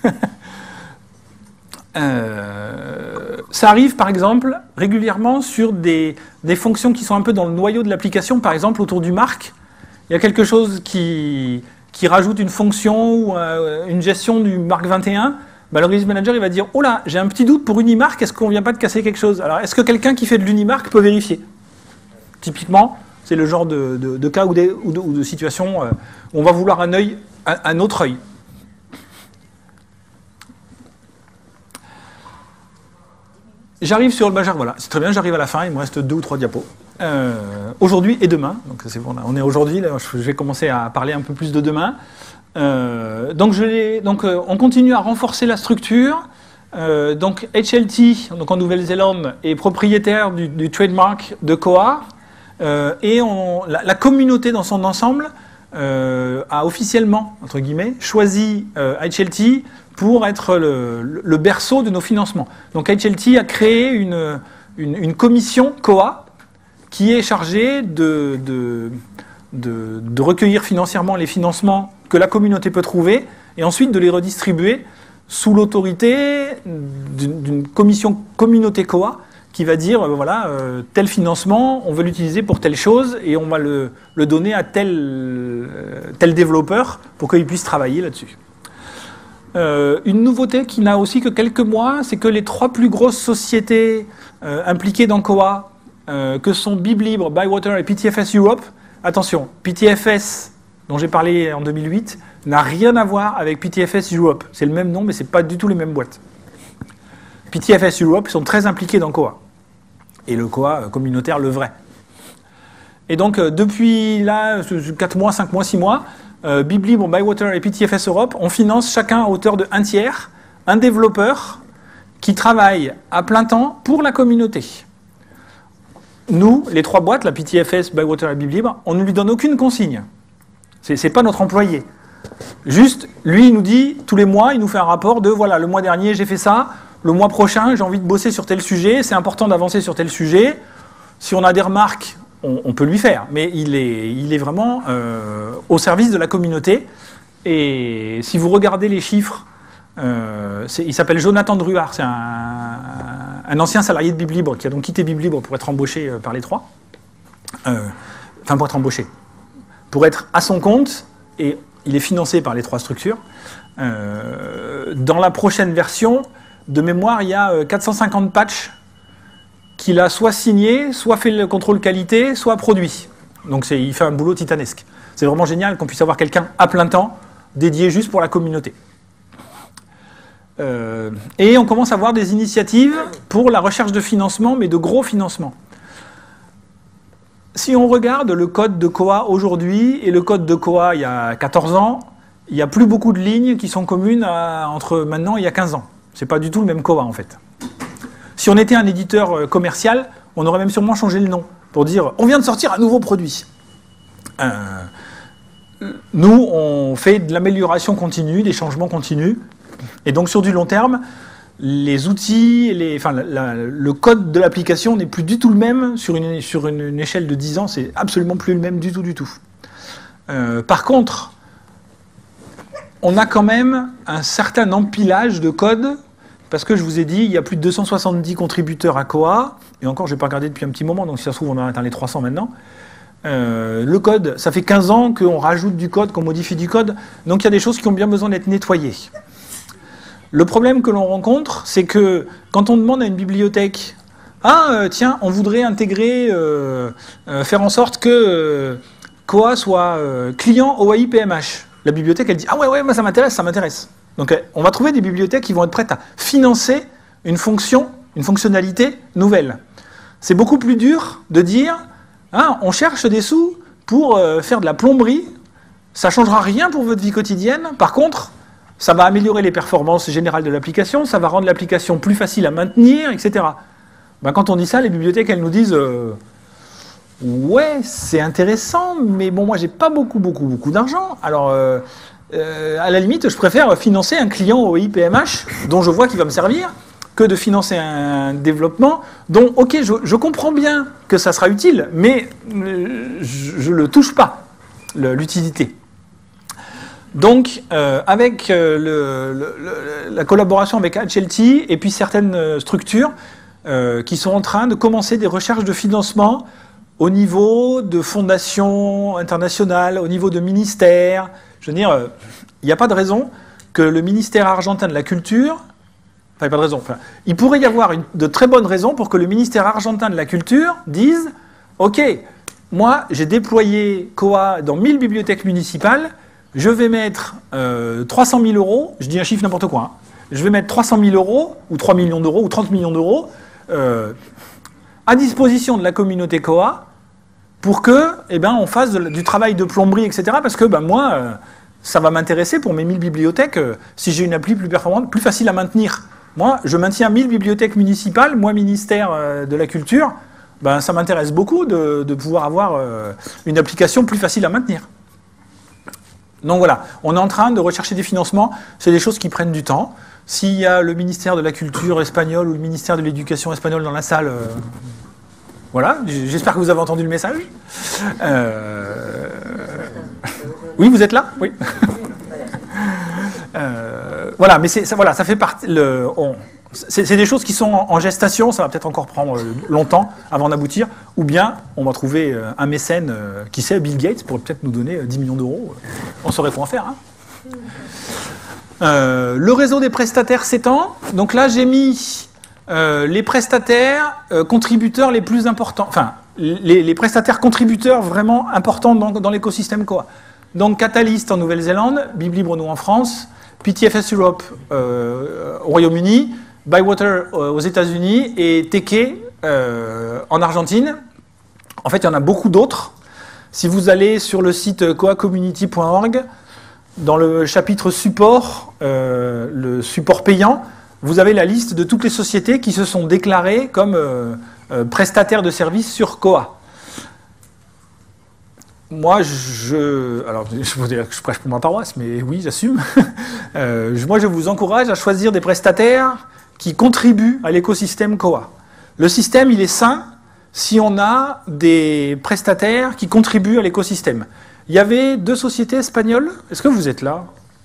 euh, ça arrive par exemple régulièrement sur des, des fonctions qui sont un peu dans le noyau de l'application, par exemple autour du marque. Il y a quelque chose qui, qui rajoute une fonction ou euh, une gestion du marque vingt et un, bah, le release manager il va dire « Oh là, j'ai un petit doute pour Unimark, est-ce qu'on ne vient pas de casser quelque chose ?» Alors, est-ce que quelqu'un qui fait de l'Unimark peut vérifier? Typiquement, c'est le genre de, de, de cas ou de, ou de, ou de situation euh, où on va vouloir un œil, un, un autre œil. J'arrive sur le bah, voilà, c'est très bien, j'arrive à la fin, il me reste deux ou trois diapos. Euh, aujourd'hui et demain, donc c'est bon, on est aujourd'hui, je vais commencer à parler un peu plus de demain. Euh, donc je donc euh, on continue à renforcer la structure. Euh, donc H L T, donc en Nouvelle-Zélande, est propriétaire du, du trademark de Koha, euh, et on, la, la communauté dans son ensemble euh, a officiellement, entre guillemets, choisi euh, H L T pour être le, le berceau de nos financements. Donc H L T a créé une, une, une commission Koha qui est chargée de, de, de, de recueillir financièrement les financements que la communauté peut trouver et ensuite de les redistribuer sous l'autorité d'une commission communauté Koha qui va dire, euh, voilà, euh, tel financement, on veut l'utiliser pour telle chose et on va le, le donner à tel, euh, tel développeur pour qu'il puisse travailler là-dessus. Euh, une nouveauté qui n'a aussi que quelques mois, c'est que les trois plus grosses sociétés euh, impliquées dans Koha, euh, que sont Biblibre, Bywater et P T F S Europe, attention, P T F S, dont j'ai parlé en deux mille huit, n'a rien à voir avec P T F S Europe. C'est le même nom, mais ce n'est pas du tout les mêmes boîtes. P T F S Europe sont très impliqués dans Koha. Et le Koha communautaire, le vrai. Et donc, euh, depuis là, quatre mois, cinq mois, six mois, euh, Biblibre, Bywater et P T F S Europe, on finance chacun à hauteur de un tiers un développeur qui travaille à plein temps pour la communauté. Nous, les trois boîtes, la P T F S, Bywater et Biblibre, on ne lui donne aucune consigne. Ce n'est pas notre employé. Juste, lui, il nous dit, tous les mois, il nous fait un rapport de, voilà, le mois dernier, j'ai fait ça, le mois prochain, j'ai envie de bosser sur tel sujet, c'est important d'avancer sur tel sujet. Si on a des remarques, on, on peut lui faire, mais il est, il est vraiment euh, au service de la communauté. Et si vous regardez les chiffres, euh, il s'appelle Jonathan Druard, c'est un, un ancien salarié de Biblibre qui a donc quitté Biblibre pour être embauché par les trois. Euh, enfin, pour être embauché. Pour être à son compte et il est financé par les trois structures. Euh, dans la prochaine version, de mémoire, il y a quatre cent cinquante patchs qu'il a soit signé, soit fait le contrôle qualité, soit produit. Donc il fait un boulot titanesque. C'est vraiment génial qu'on puisse avoir quelqu'un à plein temps dédié juste pour la communauté. Euh, et on commence à voir des initiatives pour la recherche de financement, mais de gros financements. Si on regarde le code de Koha aujourd'hui et le code de Koha il y a quatorze ans, il n'y a plus beaucoup de lignes qui sont communes à, entre maintenant et il y a quinze ans. Ce n'est pas du tout le même Koha en fait. Si on était un éditeur commercial, on aurait même sûrement changé le nom pour dire « on vient de sortir un nouveau produit euh, ». Nous, on fait de l'amélioration continue, des changements continus. Et donc sur du long terme, les outils, les, enfin, la, la, le code de l'application n'est plus du tout le même sur une, sur une, une échelle de dix ans, c'est absolument plus le même du tout du tout. Euh, par contre, on a quand même un certain empilage de code, parce que je vous ai dit, il y a plus de deux cent soixante-dix contributeurs à Koha, et encore je n'ai pas regardé depuis un petit moment, donc si ça se trouve on a atteint les trois cents maintenant. Euh, le code, ça fait quinze ans qu'on rajoute du code, qu'on modifie du code, donc il y a des choses qui ont bien besoin d'être nettoyées. Le problème que l'on rencontre, c'est que quand on demande à une bibliothèque « Ah, euh, tiens, on voudrait intégrer, euh, euh, faire en sorte que euh, Koha soit euh, client O A I P M H », la bibliothèque, elle dit « Ah ouais, ouais, moi ça m'intéresse, ça m'intéresse ». Donc euh, on va trouver des bibliothèques qui vont être prêtes à financer une fonction, une fonctionnalité nouvelle. C'est beaucoup plus dur de dire ah, « On cherche des sous pour euh, faire de la plomberie, ça ne changera rien pour votre vie quotidienne, par contre, ça va améliorer les performances générales de l'application, ça va rendre l'application plus facile à maintenir, et cetera » Ben, quand on dit ça, les bibliothèques, elles nous disent euh, « Ouais, c'est intéressant, mais bon, moi, j'ai pas beaucoup, beaucoup, beaucoup d'argent. Alors, euh, euh, à la limite, je préfère financer un client O A I P M H dont je vois qu'il va me servir que de financer un développement dont, ok, je, je comprends bien que ça sera utile, mais euh, je ne le touche pas, l'utilité. » Donc, euh, avec euh, le, le, le, la collaboration avec H L T et puis certaines structures euh, qui sont en train de commencer des recherches de financement au niveau de fondations internationales, au niveau de ministères. Je veux dire, il euh, n'y a pas de raison que le ministère argentin de la culture, enfin, il n'y a pas de raison, enfin, il pourrait y avoir une, de très bonnes raisons pour que le ministère argentin de la culture dise « Ok, moi, j'ai déployé Koha dans mille bibliothèques municipales, je vais mettre euh, trois cent mille euros, je dis un chiffre n'importe quoi, hein, je vais mettre trois cent mille euros, ou trois millions d'euros, ou trente millions d'euros, euh, à disposition de la communauté Koha, pour que, eh ben, on fasse de, du travail de plomberie, et cetera, parce que ben, moi, euh, ça va m'intéresser pour mes mille bibliothèques, euh, si j'ai une appli plus performante, plus facile à maintenir. Moi, je maintiens mille bibliothèques municipales, moi, ministère euh, de la Culture, ben, ça m'intéresse beaucoup de, de pouvoir avoir euh, une application plus facile à maintenir. Donc voilà, on est en train de rechercher des financements, c'est des choses qui prennent du temps. S'il y a le ministère de la Culture espagnol ou le ministère de l'Éducation espagnol dans la salle, euh, voilà, j'espère que vous avez entendu le message. Euh... Oui, vous êtes là? Oui. euh, voilà, mais ça, voilà, ça fait partie... Le, on, c'est des choses qui sont en, en gestation, ça va peut-être encore prendre longtemps avant d'aboutir, ou bien on va trouver un mécène, euh, qui sait, Bill Gates, pour peut-être nous donner dix millions d'euros. On saurait quoi en faire. Hein. Euh, le réseau des prestataires s'étend. Donc là, j'ai mis euh, les prestataires euh, contributeurs les plus importants, enfin, les, les prestataires contributeurs vraiment importants dans, dans l'écosystème Koha. Donc Catalyst en Nouvelle-Zélande, Biblibreno en France, P T F S Europe euh, au Royaume-Uni, Bywater euh, aux États-Unis et Teke euh, en Argentine. En fait, il y en a beaucoup d'autres. Si vous allez sur le site koha community point org, dans le chapitre support, euh, le support payant, vous avez la liste de toutes les sociétés qui se sont déclarées comme euh, euh, prestataires de services sur Koha. Moi, je, alors, je vous dire que je prêche pour ma paroisse, mais oui, j'assume. euh, moi, je vous encourage à choisir des prestataires qui contribuent à l'écosystème Koha. Le système, il est sain si on a des prestataires qui contribuent à l'écosystème. Il y avait deux sociétés espagnoles, est-ce que vous êtes là?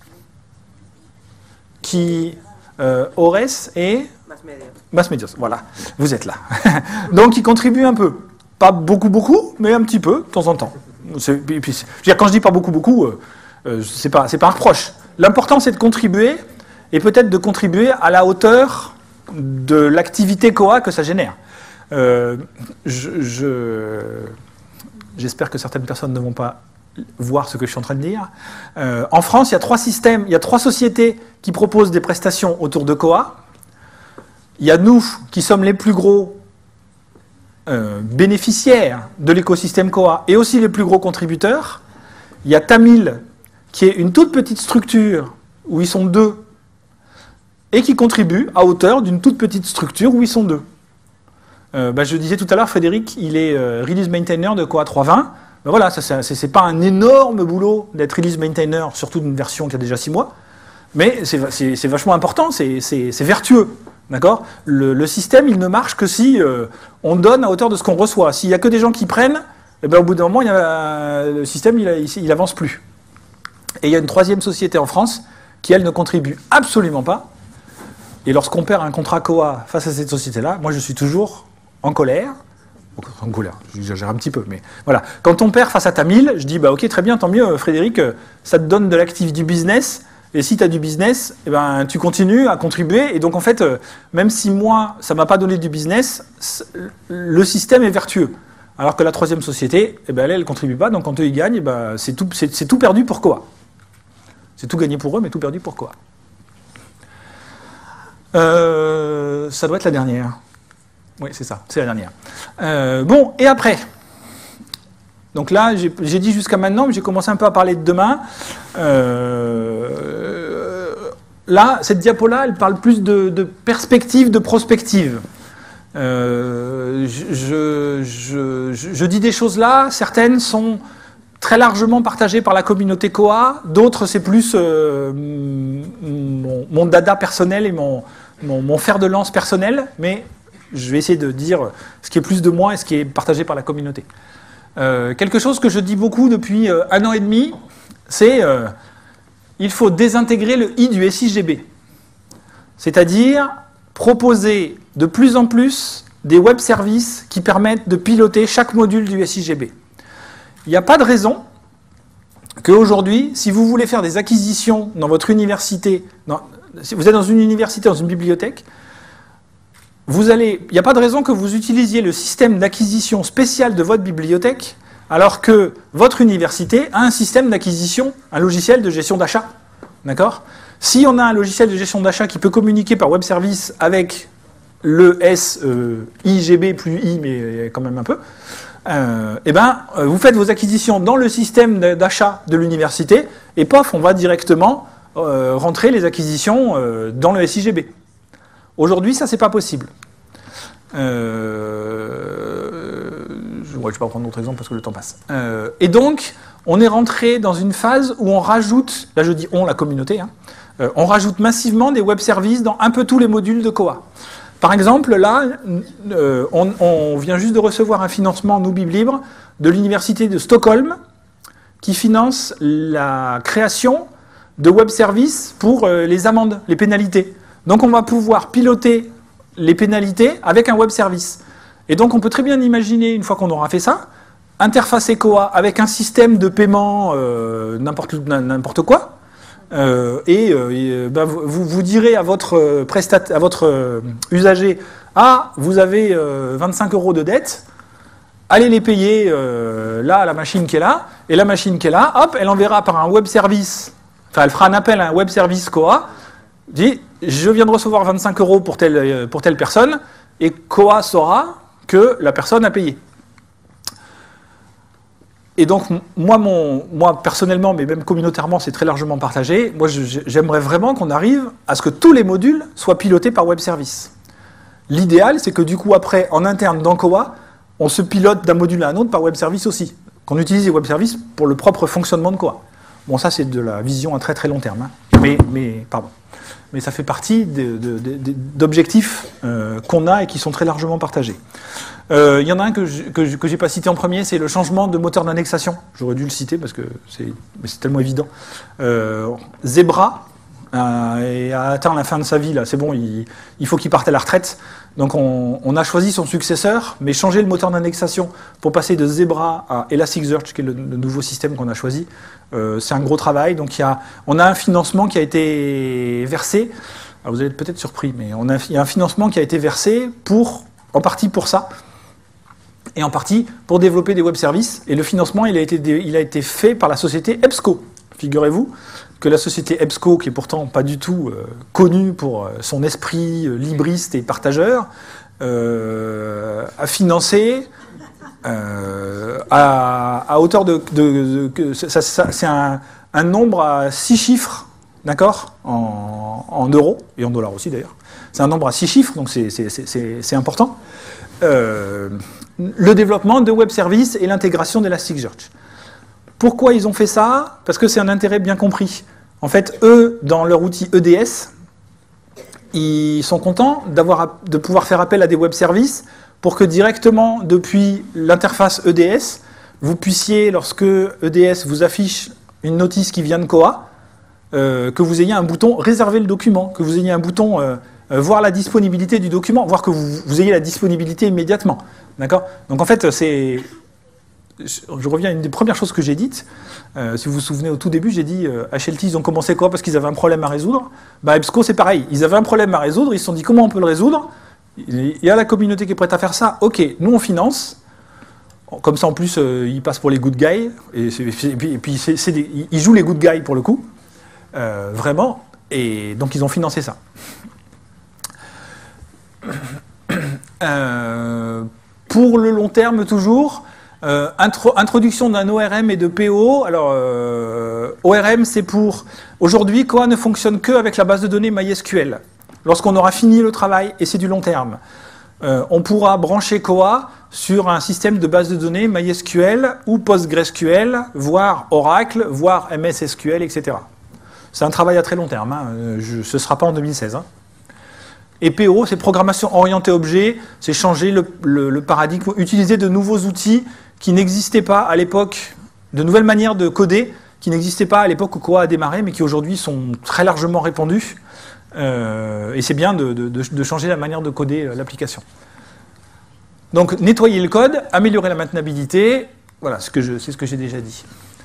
Qui, euh, Ores et Mass Medios, voilà, vous êtes là. Donc, ils contribuent un peu. Pas beaucoup, beaucoup, mais un petit peu, de temps en temps. Puis, puis, je veux dire, quand je dis pas beaucoup, beaucoup, euh, Euh, c'est pas, c'est pas un reproche. L'important, c'est de contribuer, et peut-être de contribuer à la hauteur de l'activité C O A que ça génère. Euh, je, je, j'espère que certaines personnes ne vont pas voir ce que je suis en train de dire. Euh, en France, il y a trois systèmes, il y a trois sociétés qui proposent des prestations autour de C O A. Il y a nous, qui sommes les plus gros euh, bénéficiaires de l'écosystème C O A, et aussi les plus gros contributeurs. Il y a Tamil, qui est une toute petite structure, où ils sont deux, et qui contribue à hauteur d'une toute petite structure où ils sont deux. Euh, bah, je disais tout à l'heure, Frédéric, il est euh, release maintainer de C O A trois point vingt. Ben voilà, ça, c'est, c'est pas un énorme boulot d'être release maintainer, surtout d'une version qui a déjà six mois, mais c'est, c'est, c'est vachement important, c'est, c'est, c'est vertueux. D'accord ? le, le système, il ne marche que si euh, on donne à hauteur de ce qu'on reçoit. S'il n'y a que des gens qui prennent, eh ben, au bout d'un moment, il y a, le système, il, il, il avance plus. Et il y a une troisième société en France qui, elle, ne contribue absolument pas. Et lorsqu'on perd un contrat C O A face à cette société-là, moi je suis toujours en colère. En colère, j'exagère un petit peu, mais voilà. Quand on perd face à Tamil, je dis, bah ok, très bien, tant mieux, Frédéric, ça te donne de l'actif du business, et si tu as du business, eh ben, tu continues à contribuer, et donc en fait, même si moi, ça ne m'a pas donné du business, le système est vertueux. Alors que la troisième société, eh ben, elle, elle ne contribue pas, donc quand eux, ils gagnent, eh ben, c'est tout, c'est, c'est tout perdu pour C O A. C'est tout gagné pour eux, mais tout perdu pour C O A. Euh, ça doit être la dernière. Oui, c'est ça, c'est la dernière. Euh, bon, et après ? Donc là, j'ai, j'ai dit jusqu'à maintenant, mais j'ai commencé un peu à parler de demain. Euh, là, cette diapo-là, elle parle plus de, de perspective, de prospective. Euh, je, je, je, je dis des choses là, certaines sont très largement partagées par la communauté C O A, d'autres c'est plus euh, mon, mon dada personnel et mon, mon, mon fer de lance personnel, mais je vais essayer de dire ce qui est plus de moi et ce qui est partagé par la communauté. Euh, quelque chose que je dis beaucoup depuis euh, un an et demi, c'est euh, il faut désintégrer le I du S I G B. C'est-à-dire proposer de plus en plus des web services qui permettent de piloter chaque module du S I G B. Il n'y a pas de raison qu'aujourd'hui, si vous voulez faire des acquisitions dans votre université, dans, si vous êtes dans une université, dans une bibliothèque, vous allez, il n'y a pas de raison que vous utilisiez le système d'acquisition spécial de votre bibliothèque alors que votre université a un système d'acquisition, un logiciel de gestion d'achat. D'accord ? Si on a un logiciel de gestion d'achat qui peut communiquer par web service avec le S euh, I G B plus I, mais quand même un peu, euh, eh ben, vous faites vos acquisitions dans le système d'achat de l'université et pof, on va directement euh, rentrer les acquisitions euh, dans le S I G B. Aujourd'hui, ça, c'est pas possible. Euh... Je ne ouais, vais pas prendre d'autres exemples parce que le temps passe. Euh... Et donc, on est rentré dans une phase où on rajoute, là je dis on, la communauté, hein, euh, on rajoute massivement des web services dans un peu tous les modules de C O A. Par exemple, là, euh, on, on vient juste de recevoir un financement, nous, BibLibre, de l'université de Stockholm, qui finance la création de web services pour euh, les amendes, les pénalités. Donc on va pouvoir piloter les pénalités avec un web service. Et donc on peut très bien imaginer, une fois qu'on aura fait ça, interfacer C O A avec un système de paiement euh, n'importe, n'importe quoi, euh, et, euh, et ben, vous, vous direz à votre, prestat- à votre euh, usager « Ah, vous avez euh, vingt-cinq euros de dette, allez les payer euh, là à la machine qui est là, et la machine qui est là, hop, elle enverra par un web service, enfin elle fera un appel à un web service C O A, dit « Je viens de recevoir vingt-cinq euros pour telle, pour telle personne », et C O A saura que la personne a payé. Et donc, moi, mon, moi, personnellement, mais même communautairement, c'est très largement partagé, moi, je, j'aimerais vraiment qu'on arrive à ce que tous les modules soient pilotés par web service. L'idéal, c'est que du coup, après, en interne dans C O A, on se pilote d'un module à un autre par web service aussi. Qu'on utilise les web services pour le propre fonctionnement de C O A. Bon, ça, c'est de la vision à très très long terme. Hein. Mais, mais, pardon. Mais ça fait partie de, de, de, d'objectifs euh, qu'on a et qui sont très largement partagés. Il euh, y en a un que je que je, que j'ai pas cité en premier, c'est le changement de moteur d'indexation. J'aurais dû le citer parce que c'est, mais c'est tellement évident. Euh, Zebra, un, a, a atteint la fin de sa vie, là, c'est bon, il, il faut qu'il parte à la retraite. Donc on, on a choisi son successeur, mais changer le moteur d'indexation pour passer de Zebra à Elasticsearch, qui est le, le nouveau système qu'on a choisi, euh, c'est un gros travail. Donc il y a, on a un financement qui a été versé. Alors vous allez être peut-être surpris, mais on a, il y a un financement qui a été versé pour, en partie pour ça, et en partie pour développer des web services. Et le financement, il a été, il a été fait par la société EBSCO. Figurez-vous que la société EBSCO, qui est pourtant pas du tout euh, connue pour euh, son esprit euh, libriste et partageur, euh, a financé euh, à, à hauteur de... de, de, de ça, ça, c'est un, un nombre à six chiffres, d'accord, en, en euros, et en dollars aussi d'ailleurs. C'est un nombre à six chiffres, donc c'est, c'est, c'est, c'est important. Euh, le développement de web services et l'intégration d'Elasticsearch. Pourquoi ils ont fait ça? Parce que c'est un intérêt bien compris. En fait, eux, dans leur outil E D S, ils sont contents d'avoir, de pouvoir faire appel à des web services pour que directement, depuis l'interface E D S, vous puissiez, lorsque E D S vous affiche une notice qui vient de Koha, euh, que vous ayez un bouton « Réserver le document », que vous ayez un bouton euh, euh, « Voir la disponibilité du document », voire que vous, vous ayez la disponibilité immédiatement. D'accord ? Donc en fait, c'est... Je reviens à une des premières choses que j'ai dites. Euh, si vous vous souvenez, au tout début, j'ai dit euh, H L T, ils ont commencé quoi? Parce qu'ils avaient un problème à résoudre. Bah, EBSCO, c'est pareil. Ils avaient un problème à résoudre. Ils se sont dit comment on peut le résoudre? Il y a la communauté qui est prête à faire ça. Ok, nous on finance. Comme ça, en plus, euh, ils passent pour les good guys. Et, c'est, et puis, et puis c'est, c'est des, ils jouent les good guys pour le coup. Euh, vraiment. Et donc, ils ont financé ça. Euh, pour le long terme, toujours. Euh, intro, introduction d'un O R M et de P O. Alors, euh, O R M, c'est pour... Aujourd'hui, Koha ne fonctionne que avec la base de données MySQL. Lorsqu'on aura fini le travail, et c'est du long terme, euh, on pourra brancher Koha sur un système de base de données MySQL ou PostgreSQL, voire Oracle, voire M S S Q L, et cetera. C'est un travail à très long terme. Hein. Je, ce ne sera pas en deux mille seize. Hein. Et P O, c'est programmation orientée objet, c'est changer le, le, le paradigme, utiliser de nouveaux outils qui n'existaient pas à l'époque, de nouvelles manières de coder qui n'existaient pas à l'époque où Koha a démarré, mais qui aujourd'hui sont très largement répandus. Euh, et c'est bien de, de, de changer la manière de coder l'application. Donc nettoyer le code, améliorer la maintenabilité, voilà, ce que je, c'est ce que j'ai déjà dit.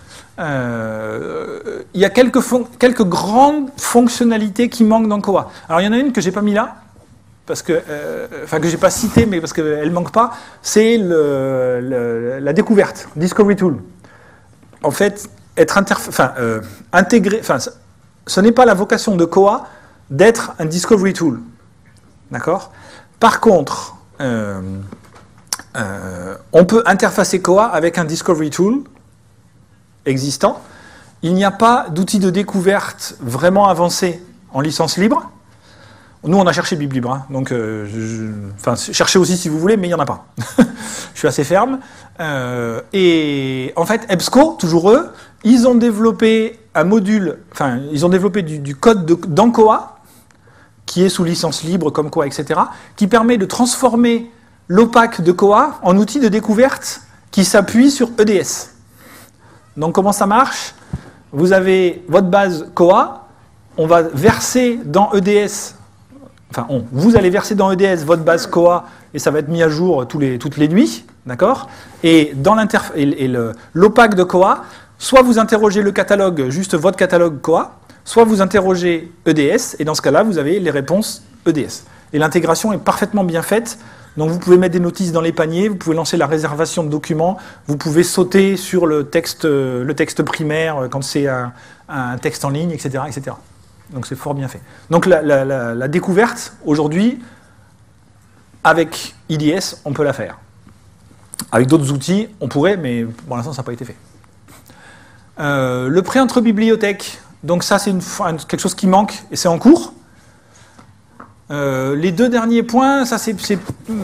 Euh, il y a quelques, quelques grandes fonctionnalités qui manquent dans Koha. Alors il y en a une que j'ai pas mis là, parce que, euh, enfin que j'ai pas citée, mais parce qu'elle manque pas, c'est le, le, la découverte, Discovery Tool. En fait, être interf- enfin, euh, intégré, enfin, ce n'est pas la vocation de Koha d'être un Discovery Tool, d'accord? Par contre, euh, euh, on peut interfacer Koha avec un Discovery Tool existant. Il n'y a pas d'outil de découverte vraiment avancé en licence libre. Nous, on a cherché BibLibre, hein, donc euh, je, enfin, cherchez aussi si vous voulez, mais il n'y en a pas. Je suis assez ferme. Euh, et en fait, EBSCO, toujours eux, ils ont développé un module, enfin, ils ont développé du, du code de, dans Koha, qui est sous licence libre comme Koha, et cetera, qui permet de transformer l'opaque de Koha en outil de découverte qui s'appuie sur E D S. Donc comment ça marche? Vous avez votre base Koha, on va verser dans E D S, enfin on, vous allez verser dans E D S votre base Koha et ça va être mis à jour tous les, toutes les nuits, d'accord? Et dans l'interf- et, et le, l'opaque de Koha, soit vous interrogez le catalogue, juste votre catalogue Koha, soit vous interrogez E D S et dans ce cas-là vous avez les réponses E D S. Et l'intégration est parfaitement bien faite. Donc vous pouvez mettre des notices dans les paniers, vous pouvez lancer la réservation de documents, vous pouvez sauter sur le texte, le texte primaire quand c'est un, un texte en ligne, et cetera, et cetera. Donc c'est fort bien fait. Donc la, la, la, la découverte, aujourd'hui, avec I D S, on peut la faire. Avec d'autres outils, on pourrait, mais pour l'instant, ça n'a pas été fait. Euh, le prêt entre bibliothèques, donc ça c'est une, quelque chose qui manque et c'est en cours. Euh, les deux derniers points, ça c'est, c'est,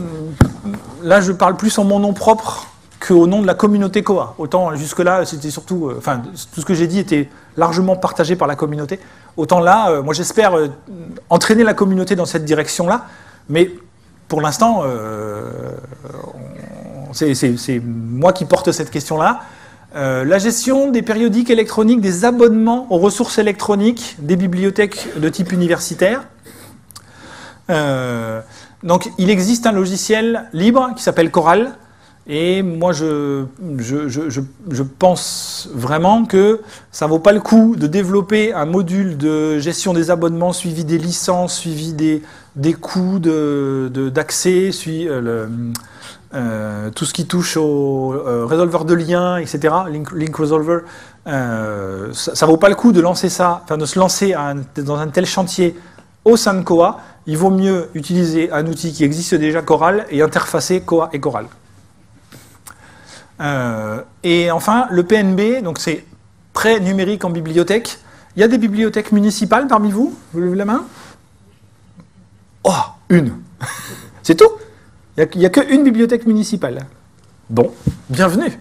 là je parle plus en mon nom propre qu'au nom de la communauté Koha. Autant jusque-là, c'était surtout, euh, enfin tout ce que j'ai dit était largement partagé par la communauté. Autant là, euh, moi j'espère euh, entraîner la communauté dans cette direction-là, mais pour l'instant, euh, c'est, c'est, c'est moi qui porte cette question-là. Euh, la gestion des périodiques électroniques, des abonnements aux ressources électroniques des bibliothèques de type universitaire. Euh, donc, il existe un logiciel libre qui s'appelle Coral. Et moi, je, je, je, je, je pense vraiment que ça ne vaut pas le coup de développer un module de gestion des abonnements, suivi des licences, suivi des, des coûts de, de, d'accès, suivi, euh, le, Euh, tout ce qui touche au euh, résolveur de liens, et cetera, Link, Link Resolver, euh, ça ne vaut pas le coup de lancer ça, enfin de se lancer un, dans un tel chantier au sein de Koha. Il vaut mieux utiliser un outil qui existe déjà, Coral, et interfacer Koha et Coral. Euh, et enfin, le P N B, donc c'est prêt numérique en bibliothèque. Il y a des bibliothèques municipales parmi vous? Vous levez la main? Oh, une. C'est tout? Il n'y a, a qu'une bibliothèque municipale. Bon, bienvenue.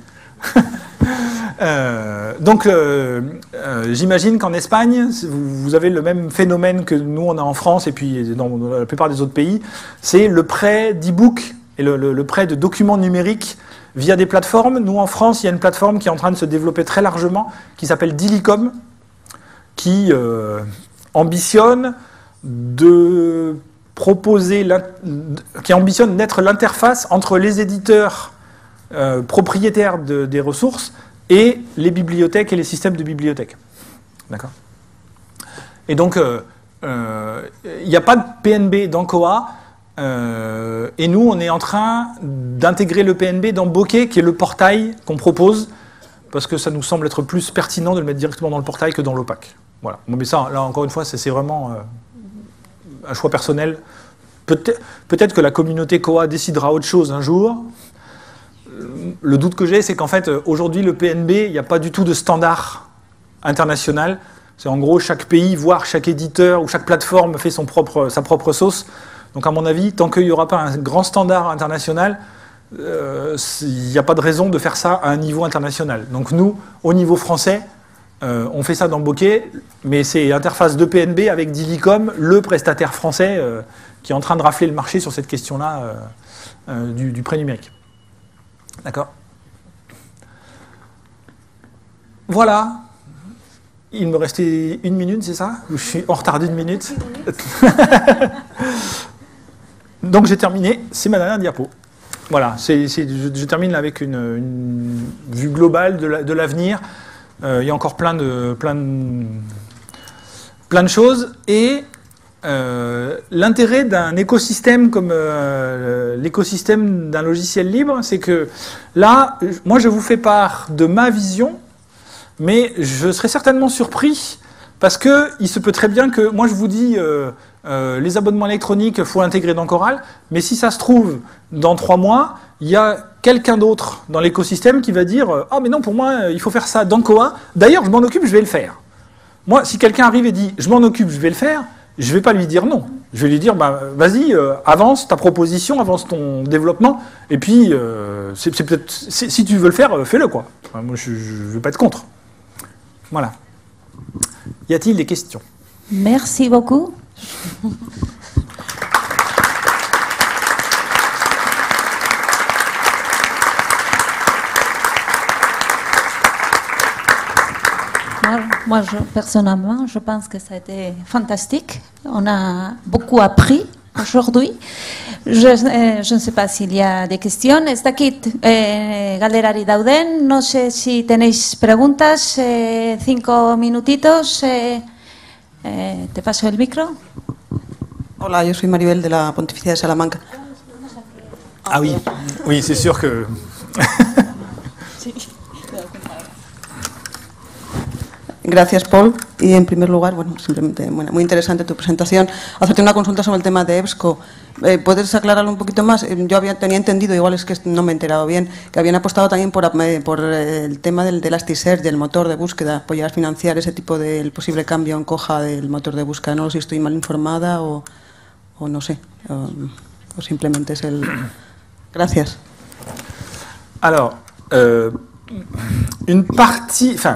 euh, donc, euh, euh, j'imagine qu'en Espagne, vous, vous avez le même phénomène que nous, on a en France, et puis dans, dans la plupart des autres pays, c'est le prêt d'e-book et le, le, le prêt de documents numériques via des plateformes. Nous, en France, il y a une plateforme qui est en train de se développer très largement, qui s'appelle Dilicom, qui euh, ambitionne de... proposer, qui ambitionne d'être l'interface entre les éditeurs euh, propriétaires de, des ressources et les bibliothèques et les systèmes de bibliothèques. D'accord ? Et donc, il euh, n'y euh, a pas de P N B dans Koha, euh, et nous, on est en train d'intégrer le P N B dans Bokeh, qui est le portail qu'on propose, parce que ça nous semble être plus pertinent de le mettre directement dans le portail que dans l'Opac. Voilà. Bon, mais ça, là, encore une fois, c'est vraiment... Euh, un choix personnel. Peut-être, peut-être que la communauté Koha décidera autre chose un jour. Le doute que j'ai, c'est qu'en fait, aujourd'hui, le P N B, il n'y a pas du tout de standard international. C'est en gros, chaque pays, voire chaque éditeur ou chaque plateforme fait son propre, sa propre sauce. Donc, à mon avis, tant qu'il n'y aura pas un grand standard international, euh, il n'y a pas de raison de faire ça à un niveau international. Donc, nous, au niveau français, Euh, on fait ça dans Bokeh, mais c'est interface de P N B avec Dilicom, le prestataire français euh, qui est en train de rafler le marché sur cette question-là euh, euh, du, du prêt numérique. D'accord ? Voilà. Il me restait une minute, c'est ça ? Ou je suis en retard d'une minute ? Donc j'ai terminé, c'est ma dernière diapo. Voilà, c'est, c'est, je, je termine avec une, une vue globale de, la, de l'avenir. Euh, il y a encore plein de, plein de, plein de choses. Et euh, l'intérêt d'un écosystème comme euh, l'écosystème d'un logiciel libre, c'est que là, moi je vous fais part de ma vision, mais je serais certainement surpris parce qu'il se peut très bien que, moi je vous dis, euh, euh, les abonnements électroniques, il faut l'intégrer dans Coral, mais si ça se trouve, dans trois mois, il y a quelqu'un d'autre dans l'écosystème qui va dire « Ah, mais non, pour moi, il faut faire ça dans Koha. D'ailleurs, je m'en occupe, je vais le faire. » Moi, si quelqu'un arrive et dit « Je m'en occupe, je vais le faire », je ne vais pas lui dire non. Je vais lui dire bah, « Vas-y, euh, avance ta proposition, avance ton développement, et puis, euh, c'est, c'est peut-être, c'est, si tu veux le faire, fais-le, quoi. Enfin, moi, je ne vais pas être contre. » Voilà. Y a-t-il des questions ? Merci beaucoup. Moi, moi je, personnellement, je pense que ça a été fantastique. On a beaucoup appris aujourd'hui. Je, eh, je ne sais pas s'il y a des questions. Ez dakit eh, galderari dauden. No sé si tenéis preguntas. Eh, cinco minutitos. Eh, eh, te paso el micro. Hola, yo soy Maribel de la Pontificia de Salamanca. Ah oui, oui, c'est sûr que... Gracias, Paul. Y en primer lugar, bueno, simplemente bueno, muy interesante tu presentación. Hacerte una consulta sobre el tema de EBSCO. Eh, ¿Puedes aclararlo un poquito más? Eh, yo había, tenía entendido, igual es que no me he enterado bien, que habían apostado también por, eh, por el tema del, del Elasticsearch, del motor de búsqueda, apoyar, financiar ese tipo del posible cambio en Koha del motor de búsqueda. No sé si estoy mal informada o, o no sé, o, o simplemente es el... Gracias. Alors, euh, une partie... Enfin,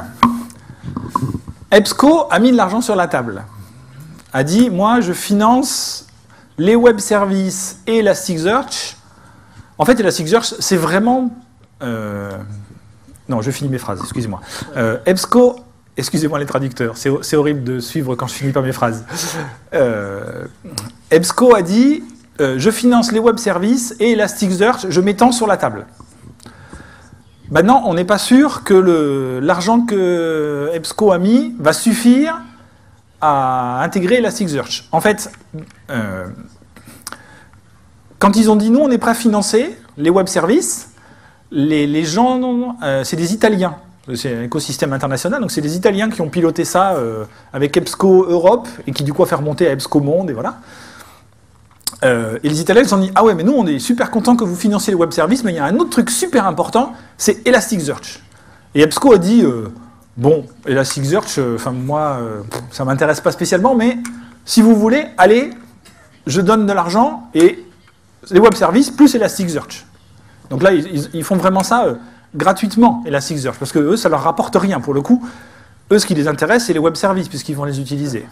EBSCO a mis de l'argent sur la table. A dit, moi, je finance les web services et Elasticsearch. En fait, Elasticsearch, c'est vraiment... Euh, Non, je finis mes phrases, excusez-moi. Euh, EBSCO, excusez-moi les traducteurs, c'est, c'est horrible de suivre quand je finis pas mes phrases. Euh, EBSCO a dit, euh, je finance les web services et Elasticsearch, je m'étends sur la table. Maintenant, on n'est pas sûr que le, l'argent que EBSCO a mis va suffire à intégrer Elasticsearch. En fait, euh, quand ils ont dit nous, on est prêt à financer les web services, les, les gens, euh, c'est des Italiens, c'est un écosystème international, donc c'est des Italiens qui ont piloté ça euh, avec EBSCO Europe et qui du coup a fait remonter à EBSCO Monde et voilà. Euh, et les Italiens ils ont dit ah ouais mais nous on est super contents que vous financiez les web services, mais il y a un autre truc super important, c'est Elasticsearch. Et EBSCO a dit euh, bon, Elasticsearch, enfin euh, moi, euh, ça ne m'intéresse pas spécialement, mais si vous voulez, allez, je donne de l'argent et les web services plus Elasticsearch. Donc là, ils, ils font vraiment ça euh, gratuitement, Elasticsearch, parce que eux, ça leur rapporte rien pour le coup. Eux, ce qui les intéresse, c'est les web services, puisqu'ils vont les utiliser.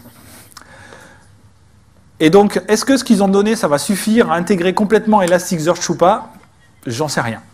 Et donc, est-ce que ce qu'ils ont donné, ça va suffire à intégrer complètement Elasticsearch ou pas? J'en sais rien.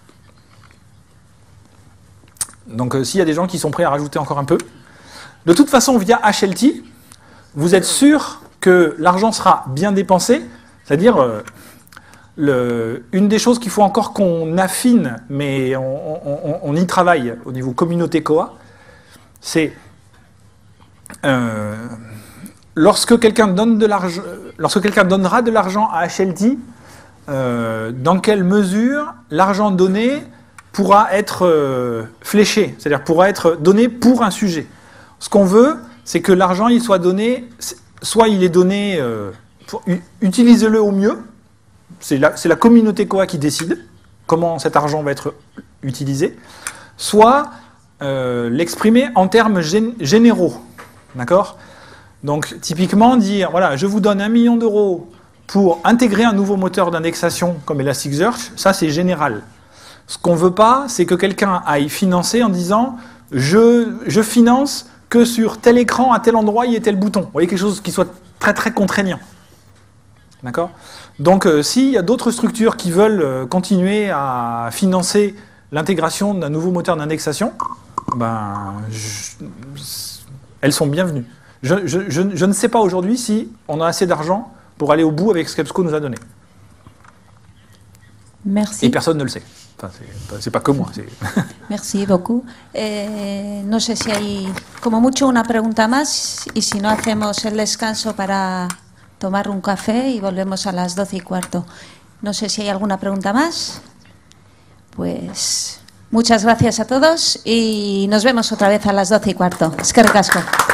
Donc euh, s'il y a des gens qui sont prêts à rajouter encore un peu. De toute façon, via H L T, vous êtes sûr que l'argent sera bien dépensé, c'est-à-dire, euh, le, une des choses qu'il faut encore qu'on affine, mais on, on, on y travaille au niveau communauté Koha, c'est euh, lorsque quelqu'un donne de l'argent, lorsque quelqu'un donnera de l'argent à H L T, euh, dans quelle mesure l'argent donné pourra être euh, fléché, c'est-à-dire pourra être donné pour un sujet. Ce qu'on veut, c'est que l'argent il soit donné, soit il est donné, euh, pour, utilisez-le au mieux, c'est la, c'est la communauté Koha qui décide comment cet argent va être utilisé, soit euh, l'exprimer en termes gén- généraux, d'accord ? Donc typiquement dire, voilà, je vous donne un million d'euros pour intégrer un nouveau moteur d'indexation comme Elasticsearch, ça c'est général. Ce qu'on ne veut pas, c'est que quelqu'un aille financer en disant je, je finance que sur tel écran, à tel endroit, il y ait tel bouton. Vous voyez, quelque chose qui soit très très contraignant. D'accord ? Donc euh, s'il y a d'autres structures qui veulent euh, continuer à financer l'intégration d'un nouveau moteur d'indexation, ben, je, elles sont bienvenues. Je, je, je, je ne sais pas aujourd'hui si on a assez d'argent pour aller au bout avec ce qu'EBSCO nous a donné. Merci. Et personne ne le sait. Enfin, c'est, c'est pas que moi. C'est... Merci beaucoup. Eh, no sé si hay como mucho una pregunta más y si no hacemos el descanso para tomar un café y volvemos a las doce y cuarto. No sé si hay alguna pregunta más. Pues muchas gracias a todos y nos vemos otra vez a las doce y cuarto. Eskerrik asko.